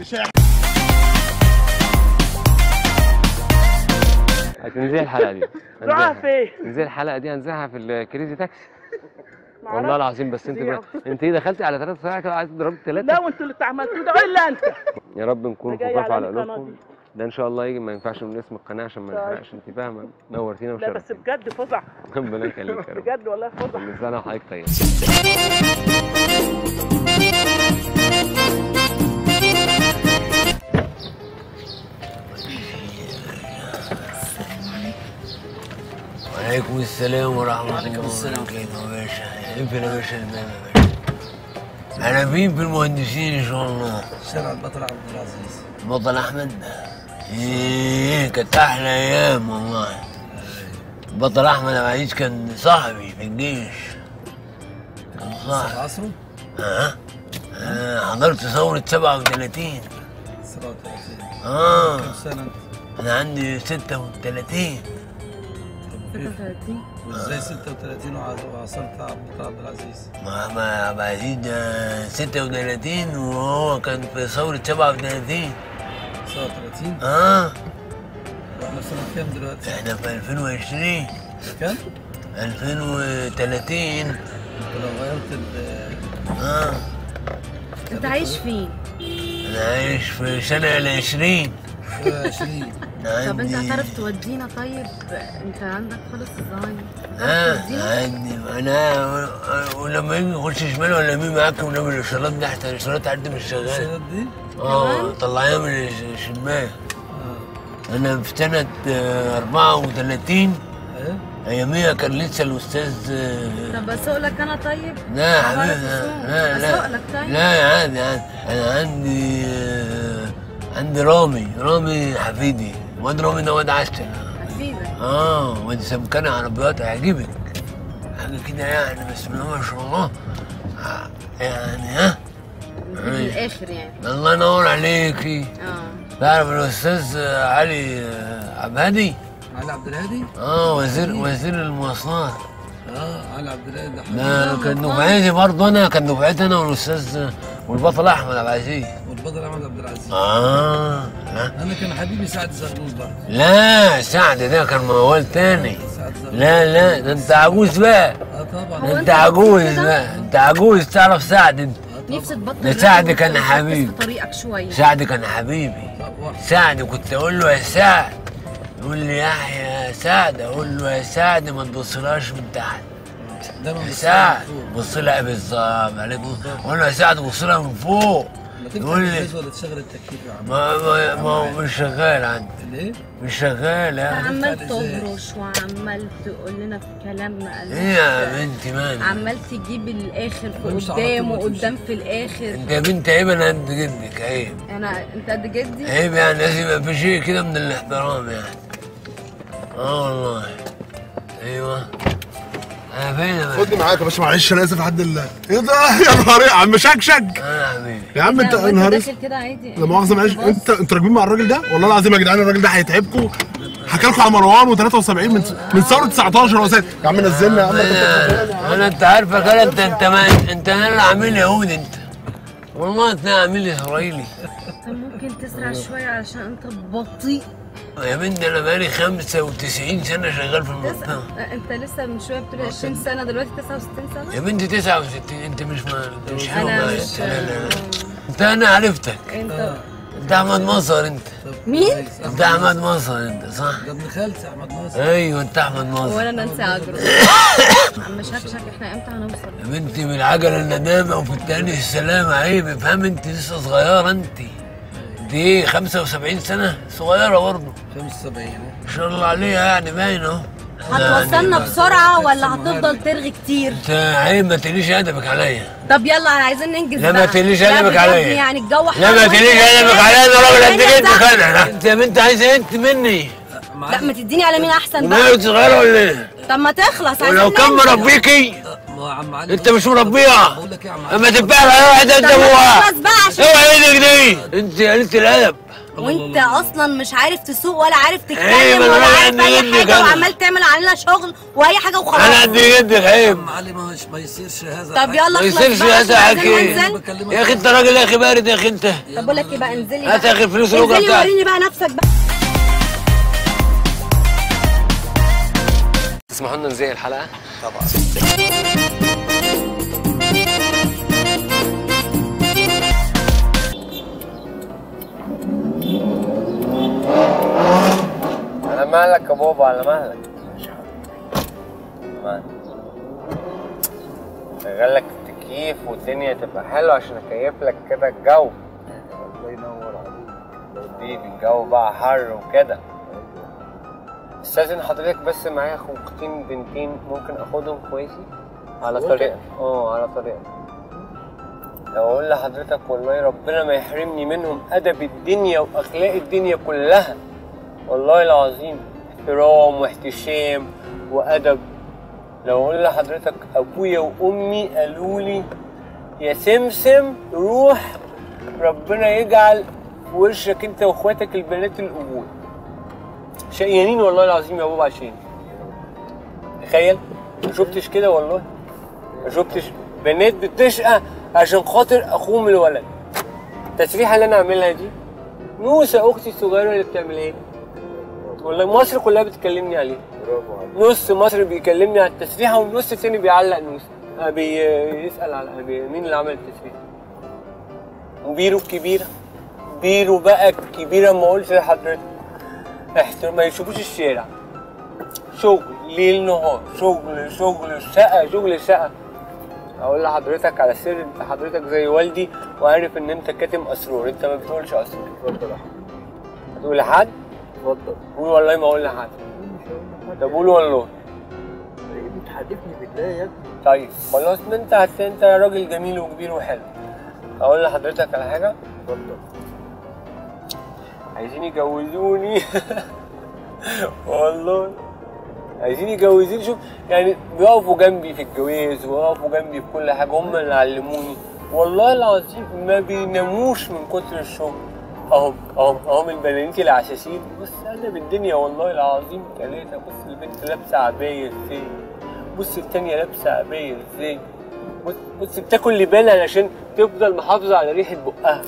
هتنزل الحلقة دي. روحها فين؟ نزل الحلقة دي هنزلها في الكريزي تاكسي. والله العظيم. بس انت انت ايه دخلتي على ثلاثة ساعة كده عايز تضربي ثلاثة؟ لا وانتوا اللي عملتوه ده الا انت. يا رب نكون ده جاي خفاف على على القناة قلوبكم. دي. ده ان شاء الله يجي. ما ينفعش من اسم القناة عشان ما نحرقش. انت فاهمة؟ نورتينا لا بس وشرفتينا. بجد فظع. ربنا يخليك يا رب. بجد والله فظع. كل سنة وحضرتك طيب. وعليكم السلام. السلام ورحمة الله وبركاته يا باشا. اقفل يا باشا الباب يا باشا. احنا فين في المهندسين ان شاء الله؟ شارع البطل عبد العزيز. البطل احمد؟ ايه كانت احلى ايام والله. البطل احمد عبد العزيز كان صاحبي في الجيش. كان صاحبي. عصره؟ اه اه حضرت ثورة سبعة وثلاثين. سبعة وثلاثين. اه كم سنة انت؟ انا عندي ستة وثلاثين. ستة وثلاثين؟ وازاي ستة وثلاثين وعاصرت عبد عبد العزيز؟ ما ما عبد العزيز ده ستة وثلاثين وهو كان في ثورة سبعة وثلاثين. سبعة وثلاثين؟ اه واحنا في سنة كام دلوقتي؟ احنا في ألفين وعشرين. كام؟ ألفين وثلاثين. انت لو غيرت ال اه انت عايش فين؟ انا عايش في سنة العشرين. عشرين. طب انت هتعرف تودينا طيب؟ انت عندك خالص الزهايمر. اه عندي انا ولما يجي يخش شمال ولا يمين معاك ونعمل الاشارات دي احسن الاشارات عندي مش شغاله. الاشارات دي؟ اه طلعيها من الشمال. انا في سنة أربعة وثلاثين. ايه؟ اياميها كان لسه الاستاذ. طب اسوق لك انا طيب؟ لا يا حبيبي لا لا اسوق لك طيب؟ لا عادي عادي. انا عندي عندي رامي رامي حفيدي. واد رامي ده واد عسل. حفيدك؟ اه واد سمكاني عربيات هيعجبك. حاجه كده يعني بسم الله ما شاء الله. يعني ها؟ في الاخر يعني. الله ينور عليكي. اه تعرف الاستاذ علي عبد الهادي؟ علي عبد الهادي؟ اه وزير وزير المواصلات. اه علي عبد الهادي ده كان دفعتي برضه انا كان دفعتي انا والاستاذ والبطل احمد عبد العزيز. والبطل احمد عبد العزيز. اه انا كان حبيبي سعد زغلول برضه. لا سعد ده كان موال تاني. لا لا ده انت عجوز بقى. اه طبعا. انت عجوز بقى انت عجوز تعرف سعد انت. نفسي تبطل. ده سعد كان حبيبي. في طريقك شويه. سعد كان حبيبي. سعد كنت اقول له يا سعد يقول لي يحيى يا سعد اقول له يا سعد ما تبصلهاش من تحت. يا سعد بص لها بالظبط عليكم. اقول له يا سعد بص لها من فوق. يقول لي ولا تشغل التكييف يا عم؟ ما ما ما هو مش شغال عندي. ليه؟ مش شغال يا عمال تهرش وعمال تقول لنا في كلامنا. ايه يا بنتي مالك؟ عمال تجيب الاخر في قدام وقدام في الاخر. انت يا بنت عيب انا قد جدك عيب. انا انت قد جدي؟ عيب يعني لازم يبقى في شيء كده من الاحترام يعني. اه والله. ايوه. انا فين يا خدني معاك يا باشا معلش انا اسف لحد الله. ايه ده يا نهار يا عم شكشك. اه يا حبيبي. يا عم انت يا نهار داخل كده عادي. لا مؤاخذه معلش انت انتوا راكبين مع الراجل ده والله العظيم يا جدعان الراجل ده هيتعبكم. حكى لكم على مروان و73 من من ثوره تسعتاشر هو ساكت. يا عم نزلنا يا عم. انا انت عارفك انا انت انت ما انت انا اللي عامل يهودي انت. والله انت عامل اسرائيلي. طب ممكن تسرع شويه علشان انت بطيء. يا بنتي انا بقالي خمسة وتسعين سنة شغال في المنطقة. انت لسه من شويه بتقول عشرين سنة دلوقتي تسعة وستين سنة؟ يا بنتي تسعة وستين انت مش ما انت مش حلو انا معايا. مش لا لا لا انت انا عرفتك. انت انت احمد مصر انت. مين؟ انت احمد مصر انت صح؟ ده ابن خالتي احمد مصر. ايوه انت احمد مصر. وانا نانسي عجرم. عم شكشك احنا امتى هنوصل؟ يا بنتي من العجلة الندامة وفي التاني السلامة عيب افهم انت لسه صغيرة انت. دي ايه خمسة وسبعين سنة صغيرة برضه. خمسة وسبعين ما شاء الله عليها يعني باين اهو. هتوصلنا بسرعة ولا هتفضل ترغي كتير؟ انت عيب ما تقليش ادبك عليا. طب يلا عايزين ننجز لا بقى. ما تقليش ادبك لا عليا. يعني الجو حر. لا ما تقليش ادبك عليا انا راجل قد جدك انا. انت يا بنت عايزه انت مني. لا ما تديني على مين احسن بقى. ومالك صغيره ولا ايه؟ طب ما تخلص عايزين ولو كان مربيكي ما يا عم علي انت مش مربيها. بقول لك ايه يا عم اما تبقى على واحد انت ابوها. خلاص بقى عشان اوعى ايدك دي انت يا قلت الادب. وانت اصلا مش عارف تسوق ولا عارف عيب، تتكلم انا ولا عارف قد اي جدك حاجه انا. وعمال تعمل علينا شغل واي حاجه وخلاص. انا قد جدك عيب. عم علي ما ما يصيرش هذا. طب يلا ما اخلص يصيرش بقى هذا عشان حكي. عايزين ننزل. يا اخي انت راجل يا اخي بارد يا اخي انت. طب بقول لك ايه بقى انزلي هات يا اخي الفلوس الاجره انزلي بتاعتك. وريني بقى نفسك بقى. تسمحوا لنا ننزل الحلقة؟ طبعا. على مهلك يا بابا على مهلك. مهلك. شغل لك التكييف والدنيا تبقى حلوة عشان اكيف لك كده الجو. الله ينور عليك. حبيبي الجو بقى حر وكده. استاذن حضرتك بس معايا اختين بنتين ممكن اخدهم كويسي على طريقه اه على طريقه. لو اقول لحضرتك والله ربنا ما يحرمني منهم ادب الدنيا واخلاق الدنيا كلها والله العظيم، احترام واحتشام وادب. لو اقول لحضرتك ابويا وامي قالوا لي يا سمسم روح ربنا يجعل في وشك انت واخواتك البنات القبول. شقيانين والله العظيم يا بابا عشان تخيل ما شفتش كده والله، ما شفتش بنات بتشقى عشان خاطر اخوهم الولد. التسريحه اللي انا عاملها دي نوسه اختي الصغيره اللي بتعملها لي والله مصر كلها بتكلمني عليها. نص مصر بيكلمني على التسريحه والنص التاني بيعلق نوسه بيسال على مين اللي عمل التسريحه. وبيرو الكبيره بيرو بقى الكبيره ما اقولش لحضرتك احترام ما يشوفوش الشارع، شغل ليل نهار شغل شغل شقه شغل شقه. اقول لحضرتك على سر، انت حضرتك زي والدي وعارف ان انت كاتم اسرار، انت ما بتقولش اسرار. اتفضل يا حبيبي. هتقول لحد؟ اتفضل. قول والله ما اقول لحد. طب قول والله. بتحدفني بالله يا ابني. طيب خلاص ما انت هت... انت راجل جميل وكبير وحلو. اقول لحضرتك على حاجه؟ اتفضل. عايزين يجوزوني والله عايزين يجوزوني. شوف يعني بيقفوا جنبي في الجواز ويقفوا جنبي في كل حاجه، هم اللي علموني والله العظيم ما بيناموش من كتر الشغل. اهم اهم اهم البنانيت العشاشين. بص انا بالدنيا والله العظيم ثلاثه. بص البنت لابسه عبايه ازاي، بص الثانيه لابسه عبايه ازاي، بص بص بتاكل لبان علشان تفضل محافظه على ريحه بقها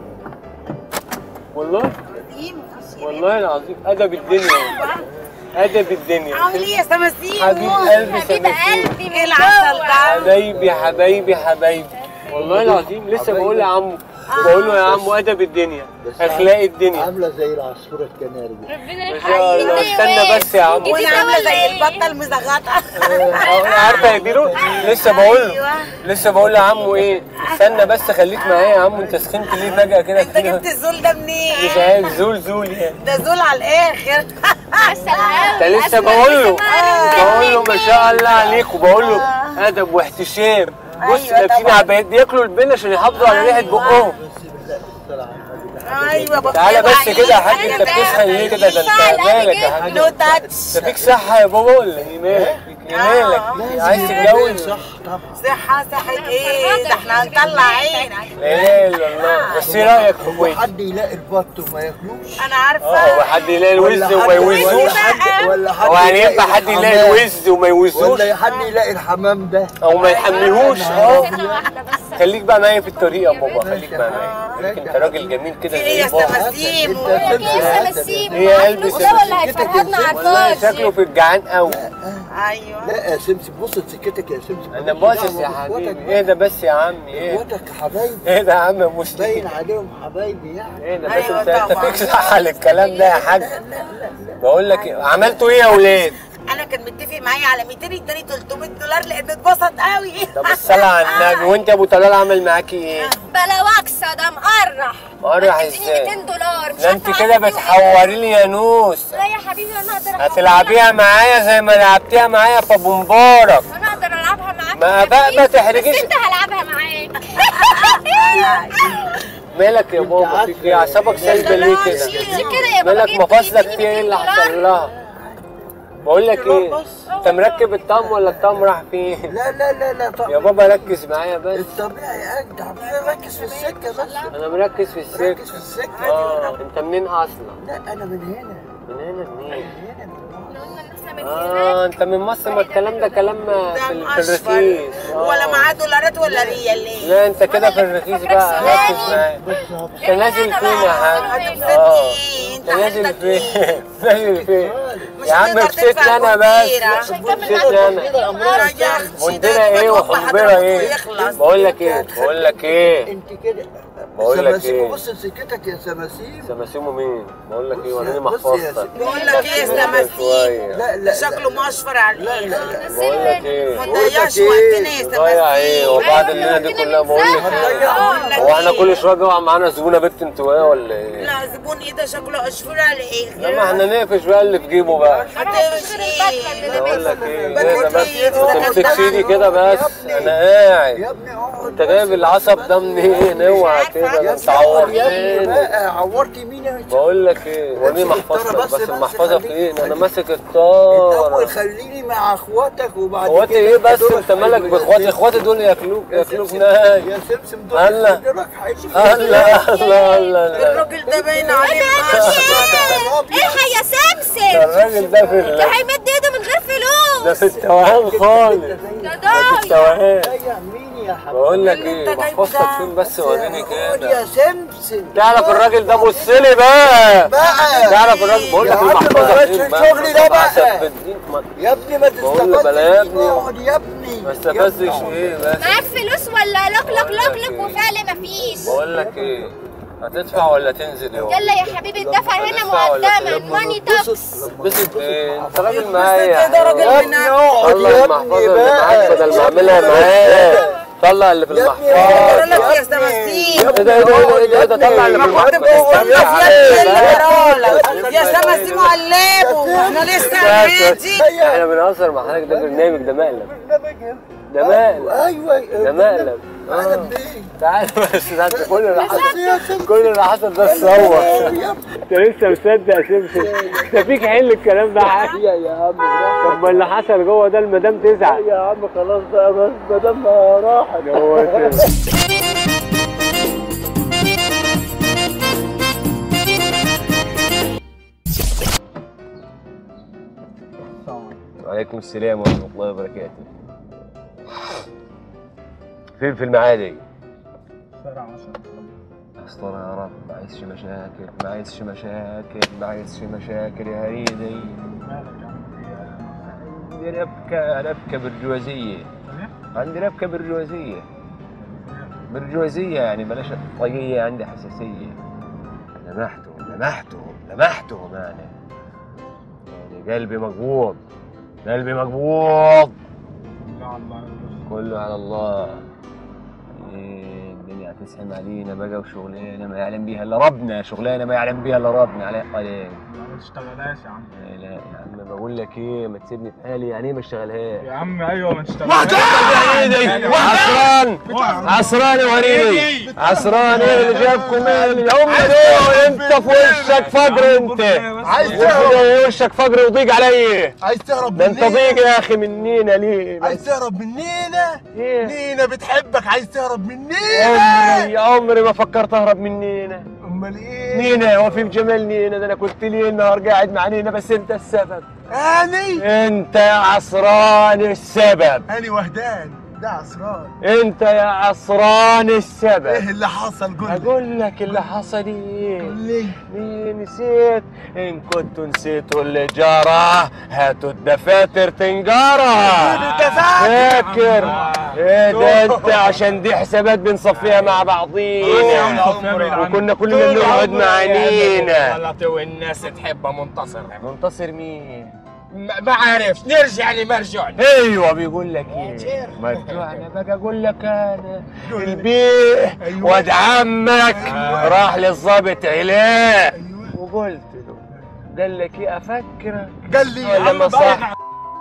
والله والله العظيم. ادب الدنيا ادب الدنيا. عامل ايه يا سماسيم؟ حبيب قلبي سماسيم. ايه العسل ده؟ حبايبي حبايبي حبايبي والله العظيم. لسه بقول لعمو بقول له يا عمو ادب الدنيا اخلاق الدنيا. عامله زي العصفوره الكناري. ربنا ما شاء الله. استنى بس يا عمو. وانا عامله زي البطه المزغطه. عارفه يا بيرو لسه بقول له لسه بقول لعمو ايه استنى بس خليك معايا يا عمو. انت سخنت ليه فجاه كده؟ انت جبت الزول ده منين؟ مش عارف زول زول يعني ده زول على الاخر. انت لسه بقول له بقول له ما شاء الله عليك وبقول له ادب واحتشام. بص لابسين عبايات بياكلوا البن عشان يحافظوا على ريحه بقهم. ايوه تعالى بس كده يا حاج. انت بتسخن ليه كده؟ ده انت مالك يا حاج؟ نو تاتش. ده فيك صحه يا بابا ولا ايه مالك؟ ايه مالك؟ عايز تتجوز؟ صحه صحه ايه؟ ده احنا هنطلع عينك. لا اله الا الله. بس ايه رايك في كويس؟ حد يلاقي البط وما ياكلوش؟ انا عارفه. اه هو حد يلاقي الوز وما يوزوش؟ ولا حد هو يعني ينفع حد يلاقي الوز وما يوزوش؟ ولا حد يلاقي الحمام ده او ما يحملهوش؟ اه خليك بقى معايا في الطريق يا بابا. خليك بقى معايا. انت راجل جميل كده زي بابا. سماسيم يا سماسيم ايه يا قلبي؟ وده ولا هيفرهدنا على والله الفاضي. شكله في الجعان قوي. ايوه. لا يا سمسم بص سكتك يا سمسم. انا باصص يا حبيبي. ايه ده بس يا عمي؟ ايه اخواتك حبايبي. ايه ده يا عم يا مسلم؟ باين عليهم حبايبي يعني. ايه ده بس انت انت فيك صحه للكلام ده يا حاج. بقول لك ايه عملتوا ايه يا اولاد؟ انا كان متفق معايا على مئتين اداني ثلاثمية دولار لان اتبسط قوي. طب الصلاة على النبي. وانت يا ابو طلال عمل معاكي ايه؟ بلا وكسه ده مقرح. مقرح اديني ازاي؟ مئتين دولار. ده انت كده بتحوري لي يا نوس. لا يا حبيبي انا اقدر هتلعبيها معايا زي ما لعبتيها معايا في ابو مبارك. انا اقدر العبها معاك. ما بقى ما تحرجيش. بس انت هلعبها معاك. مالك يا بابا؟ فيك ايه؟ اعصابك سايبه ليه كده؟ مالك مفاصلك فيها ايه اللي حصل لها؟ بقول لك ايه؟ انت مركب الطقم ولا الطقم راح فين؟ لا لا لا لا طبعا. يا بابا ركز معايا بس. الطبيعي اجدع. ركز في السكه بس. انا مركز في السكه. ركز في السكه. اه انت منين اصلا؟ لا انا من هنا. من هنا منين؟ من هنا. اه انت من مصر. ما الكلام ده كلام في, في الرخيص. ولا معاه دولارات ولا ريال ليه؟ لا انت كده في الرخيص بقى. ركز معايا. انت نازل فين يا حاج؟ اه انت نازل فين؟ نازل فين؟ يا عم بسيتني انا بس. بسيتني انا. مندرة ايه وحنبرة ايه؟ بقول لك ايه؟ بقول لك ايه؟ انت كده بقول لك ايه؟ بص لسكتك يا سماسيم. سماسيمه مين؟ بقول لك ايه؟ وريني محفظتك. بقول لك ايه يا سماسيم؟ لا لا شكله مشفر على الايه. بقول لك ايه؟ ما تضيعش وقتنا يا ضيع ايه؟ سماسيم. وبعد الليله دي كلها بقول لك ايه؟ هو احنا كل شويه جوه معانا زبونه بنت انتواء ولا ايه؟ لا زبون ايه ده؟ شكله اشفر على ايه؟ لا ما احنا نقفش بقى اللي في جيبه بقى. بقى. بقول لك ايه انا بس ما تمسكش ايدي كده بس انا قاعد. انت جايب العصب ده منين؟ اوعى كده ده انت عورتني. عورت مين يا بقول لك ايه وريني محفظتك بس. المحفظه فين؟ انا ماسك الطار. الاول خليني مع اخواتك وبعد كده اخواتي ايه بس؟ انت مالك باخواتي؟ اخواتي دول ياكلوك ياكلوك ناي. يا سمسم دول هلا هلا هلا هلا. الراجل ده باين عليه الحق يا سمسم. الراجل ده في ده هيمد ايده من غير فلوس. ده في التوهان خالص. ده ده في التوهان. مين يا حبيبي؟ بقول لك ايه محفظتك فين بس وريني كده. يا سمسم تعرف الراجل ده بص لي بقى. بقى تعرف الراجل بقول لك المحفظه فين بقى. الشغل ده بقى يا ابني ما تستفزش يا ابني يا ابني ما استفزش ايه بس. معاك فلوس ولا لك لك لك لك وفعل مفيش؟ بقول لك ايه هتدفع ولا تنزل يوم؟ يلا يا حبيبي الدفع هنا مقدما. الماني توكس. بسط ايه؟ انت راجل معايا. ده راجل من طلع المحفظه اللي معاك بدل ما اعملها معاك. طلع اللي في المحفظه. يا سماسيم. ايه ده ايه ده ايه ده طلع اللي في المحفظه. يا سماسيم علبه احنا لسه عادي. احنا بنهزر مع حضرتك. ده برنامج ده مقلب. ده مقلب. ايوه ده مقلب. مقلب ايه؟ تعال بس ده انت كل اللي حصل كل اللي حصل ده اتصور. انت لسه مصدق يا سمسم؟ ده فيك حل الكلام ده عادي يا عم. طب ما اللي حصل جوه ده المدام تزعل يا عم. خلاص بقى بس مدام راحت. هو كده. وعليكم السلام ورحمة الله وبركاته. فين في المعادي؟ شارع عشرة. استر يا رب. ما عايزش مشاكل ما عايزش مشاكل ما عايزش مشاكل يا هريدي. مالك يا عم؟ عندي ربكة ربكة برجوازية. عندي ربكة برجوازية. برجوازية يعني بلاش طاقية. عندي حساسية. لمحتهم لمحتهم لمحتهم يعني. يعني قلبي مقبوض قلبي مقبوض. كله على الله. إيه الدنيا هتسحم علينا بقى وشغلانه ما يعلم بيها الا ربنا. شغلانه ما يعلم بيها الا ربنا. عليك عليك ما تشتغلهاش يا عم. لا يا عم بقول لك ايه ما تسيبني في حالي. يعني ايه ما اشتغلهاش يا عم؟ ايوه ما تشتغلهاش. عصران عصران يا وريدي. عصران. ايه اللي جابكم؟ ايه اللي هم دول؟ انت في وشك فقر. انت عايز تهرب؟ وشك فقر وضيق علي. عايز تهرب ده انت ضيق يا اخي منينا ليه؟ عايز تهرب من نينا؟ ايه؟ نينا بتحبك. عايز تهرب من نينا؟ عمري عمري ما فكرت اهرب من نينا. امال ايه؟ نينا هو في جمال نينا؟ ده انا كنت ليه النهار قاعد مع نينا بس انت السبب. اني انت يا عصران السبب. اني وهدان ده عصران. انت يا عصران السبب. ايه اللي حصل؟ قول لي. اقول لك اللي حصل ايه. قول لي. ليه نسيت؟ ان كنتوا نسيتوا اللي جرى هاتوا الدفاتر تنجرى. فاكر ايه ده انت؟ عشان دي حسابات بنصفيها مع بعضينا وكنا كلنا بنقعد مع نينا. والناس تحب منتصر. منتصر مين؟ ما عارفش. نرجع لمرجعنا. ايوه بيقول لك ايه مرجوعنا بقى. اقول لك انا البيه واد عمك راح للظابط علاء وقلت له قال لك ايه افكرك؟ قال لي ولا ما صح؟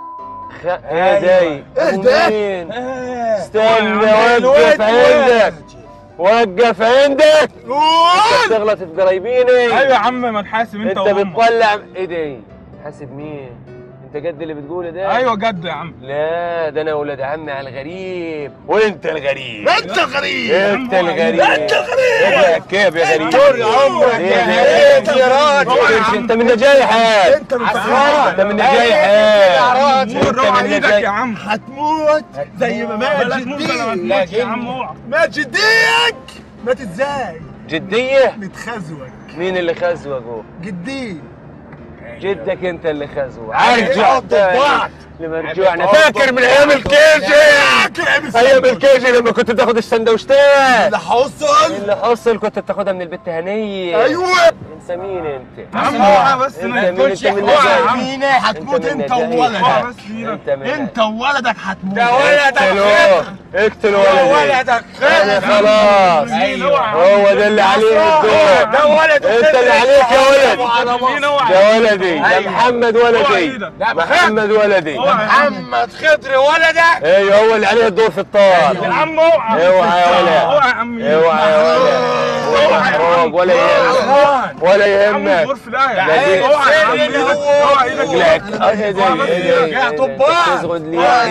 ايه داي؟ ايه ده؟ مين؟ استنى وقف عندك وقف عندك. انت بتغلط في قرايبيني. ايوه يا عم ما تحاسب انت. انت بتطلع ايه داي؟ حاسب مين؟ انت جد اللي بتقوله ده؟ ايوه جد يا عم. لا ده انا ولاد عمي على الغريب وانت الغريب. انت الغريب. انت الغريب. انت الغريب. ايه كيف يا غريب؟ طول عمرك يا غريب يا راجل. انت من نجايحك. انت من فساد. انت من نجايحك. انت من نجايحك يا عم. هتموت زي ما مات جديك. يا عم اوعى. مات جديك. مات ازاي؟ جدية؟ متخزوك. مين اللي خزوك؟ جدي. جدك انت اللي خزوه. ارجع تاني لمرجوعنا. فاكر من ايام الكيجي؟ ايام الكيجي لما كنت تاخد السندوتشات اللي حصل اللي حصل كنت بتاخدها من البت هنيه. ايوه انت مين انت؟ عم اوعى بس ما تقولش اوعى هتموت انت وولدك. انت وولدك هتموت. ده ولدك اقتل ولدك انا خلاص. هو ده اللي عليه الدور. ده ولد انت اللي عليك يا ولد. ده ولدي ده محمد ولدي محمد ولدي محمد خضري ولدك. ايوه هو اللي عليه الدور في الطار. يا عم اوعى اوعى يا ولد اوعى يا عم اوعى يا ولد اوعى ولا يهمك ولا يهمك. اوعى يا عم اوعى رجلك يا طباخ تزغد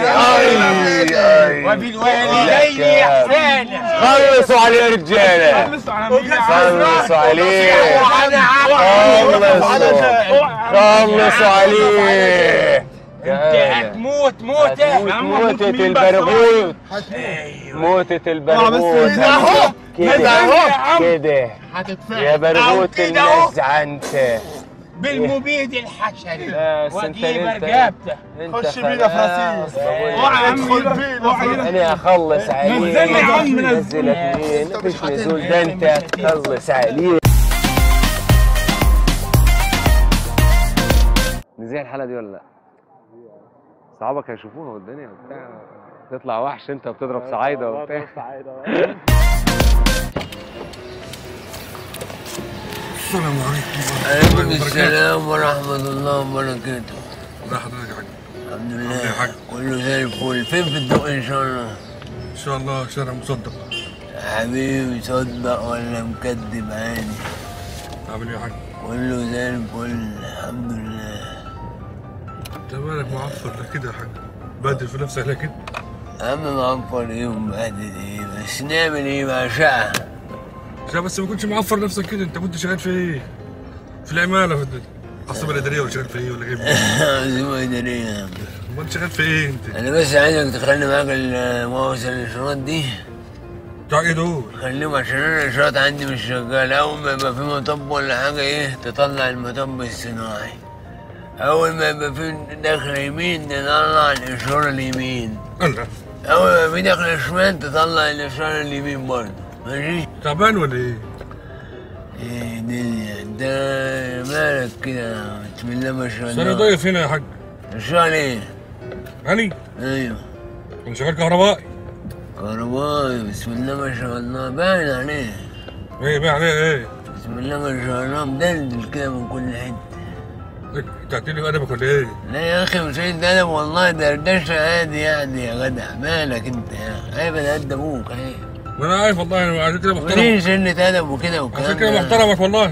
لي وبالوالدين احسانا. خلصوا عليه يا رجاله خلصوا عليه خلصوا عليه. انت هتموت موته موتة البرغوث موتة البرغوث كده كده يا برغوث النزعه انت بالمبيد الحشري واجيب رقبته. خش بينا فراسيس. اوعى ادخل بينا. انا هخلص عليه. نزلني يا عم نزلك مين؟ مفيش نزول ده انت هتخلص عليه. نزيع الحلقه دي ولا لا؟ صحابك هيشوفوها والدنيا وبتاع تطلع وحش انت وبتضرب صعايده وبتاع. السلام عليكم. عليكم السلام ورحمة الله وبركاته. ازي حضرتك يا حاج؟ الحمد لله كله زي الفل. فين في الدق ان شاء الله؟ ان شاء الله شارع مصدق. يا حبيبي صدق ولا مكدب عادي؟ عامل ايه يا حاج؟ كله زي الفل الحمد لله. انت مالك معفر كده يا حاج؟ بهدل في نفسك كده؟ يا عم معفر ايه ومبهدل ايه بس نعمل ايه بقى شقة؟ لا بس ما كنتش معفر نفسك كده. انت كنت شغال في ايه؟ في العماله في العاصمه الاداريه ولا شغال في ايه ولا جايب ايه؟ عاصمه اداريه يا عم. امال شغال في ايه انت؟ انا بس عايزك تخلي معاك المؤسسه الاشارات دي. بتاع ايه دول؟ خليهم عشان انا الاشارات عندي مش شغال. اول ما يبقى في مطب ولا حاجه ايه تطلع المطب الصناعي. اول ما يبقى في دخل يمين تطلع الاشاره اليمين. الله. اول ما يبقى في دخل شمال تطلع الاشاره اليمين برضه. ماشي؟ تعبان ولا ايه؟ ايه دنيا انت مالك كده بسم الله ما شاء الله. انا ضيف هنا يا حاج. شغال ايه؟ هاني؟ ايوه. انا شغال كهربائي. كهربائي بسم الله ما شاء الله باين عليه. ايه باين عليه ايه؟ بسم الله ما شاء الله مدلدل كده من كل حته. انت هتقولي في ادبك ولا ايه؟ لا يا اخي مش عيد ادب والله دردشه عادي يعني يا جدع. مالك انت يا عيب انا قد ابوك اهي. ما انا عارف والله انا عشان كده محترم. وليه سنة ادب وكده وكده. عشان كده محترمك والله.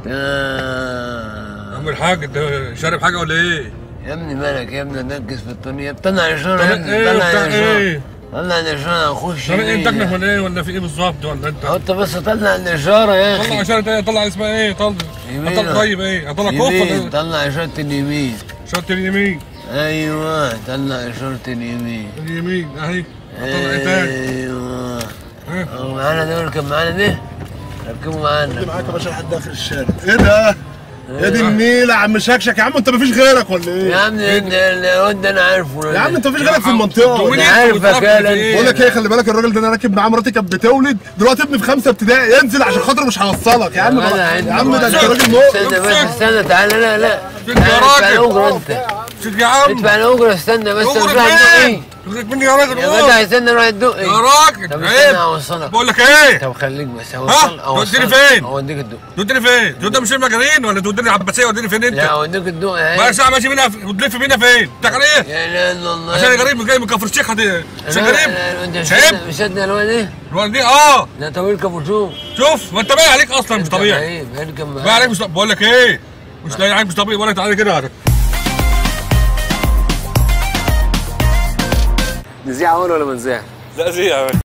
آه. يا عم الحاج انت شارب حاجه ولا ايه؟ يا ابني مالك يا ابني نركز في الطريق. طلع الاشاره يا ابني ايه طلع بتاع الاشاره. ايه؟ طلع الاشاره اخش. طلع ايه بتاكلك ولا ايه ولا في ايه بالظبط ولا انت؟ انت بس طلع الاشاره يا اخي. طلع اشاره ايه؟ طلع اسمها ايه؟ طلع يمين. طيب ايه؟ اطلع كوف ولا طلع اشاره اليمين. اشاره اليمين. ايوه طلع اشاره اليمين. اليمين اهي. اطلع ايه تاني؟ ايوه. اه معانا ده اركب معانا ده. ركبوا معانا. معاك يا باشا لحد اخر الشارع. ايه ده؟ يا دي النيله يا عم شكشك. يا عم انت مفيش غيرك ولا ايه؟ يا عم الواد ده انا عارفه. يا عم انت مفيش غيرك في المنطقه. انا عارفك يا بقول لك ايه خلي بالك الراجل ده انا راكب معاه مراتي كانت بتولد دلوقتي ابني في خمسه ابتدائي ينزل عشان خاطر مش هوصلك يا عم. يا عم ده انت راجل مؤمن. استنى بس استنى تعالى لا لا يا راجل ادفع الاجره انت. شوف يا عم ادفع الاجره استنى بس اجره روح الدقي. تغرق مني يا راجل. يا جدع استنى روح الدقي يا راجل طب عيب. استنى هوصلك. بقول لك ايه؟ طب خليك بس ها؟ هوصلك. توديني فين؟ اوديك الدقي. توديني فين؟ توديني مش المجانين ولا توديني العباسيه وديني فين انت؟ لا اوديك الدقي اهي. بقى ساعه ماشي منها وتلف بينا فين؟ انت ايه؟ يا لا الا الله. عشان غريب جاي من كفر الشيخ هدي عشان غريب. انت شايب؟ مش شدنا الواد ايه؟ الواد دي اه ده طويل كابوشو. شوف ما انت باين عليك اصلا مش طبيعي. اركب معايا. باين عليك مش بقول لك ايه؟ مش لاقي عليك مش طبيعي ولا تعالى كده. نذيع اول ولا ما نذيع؟ لا زي يا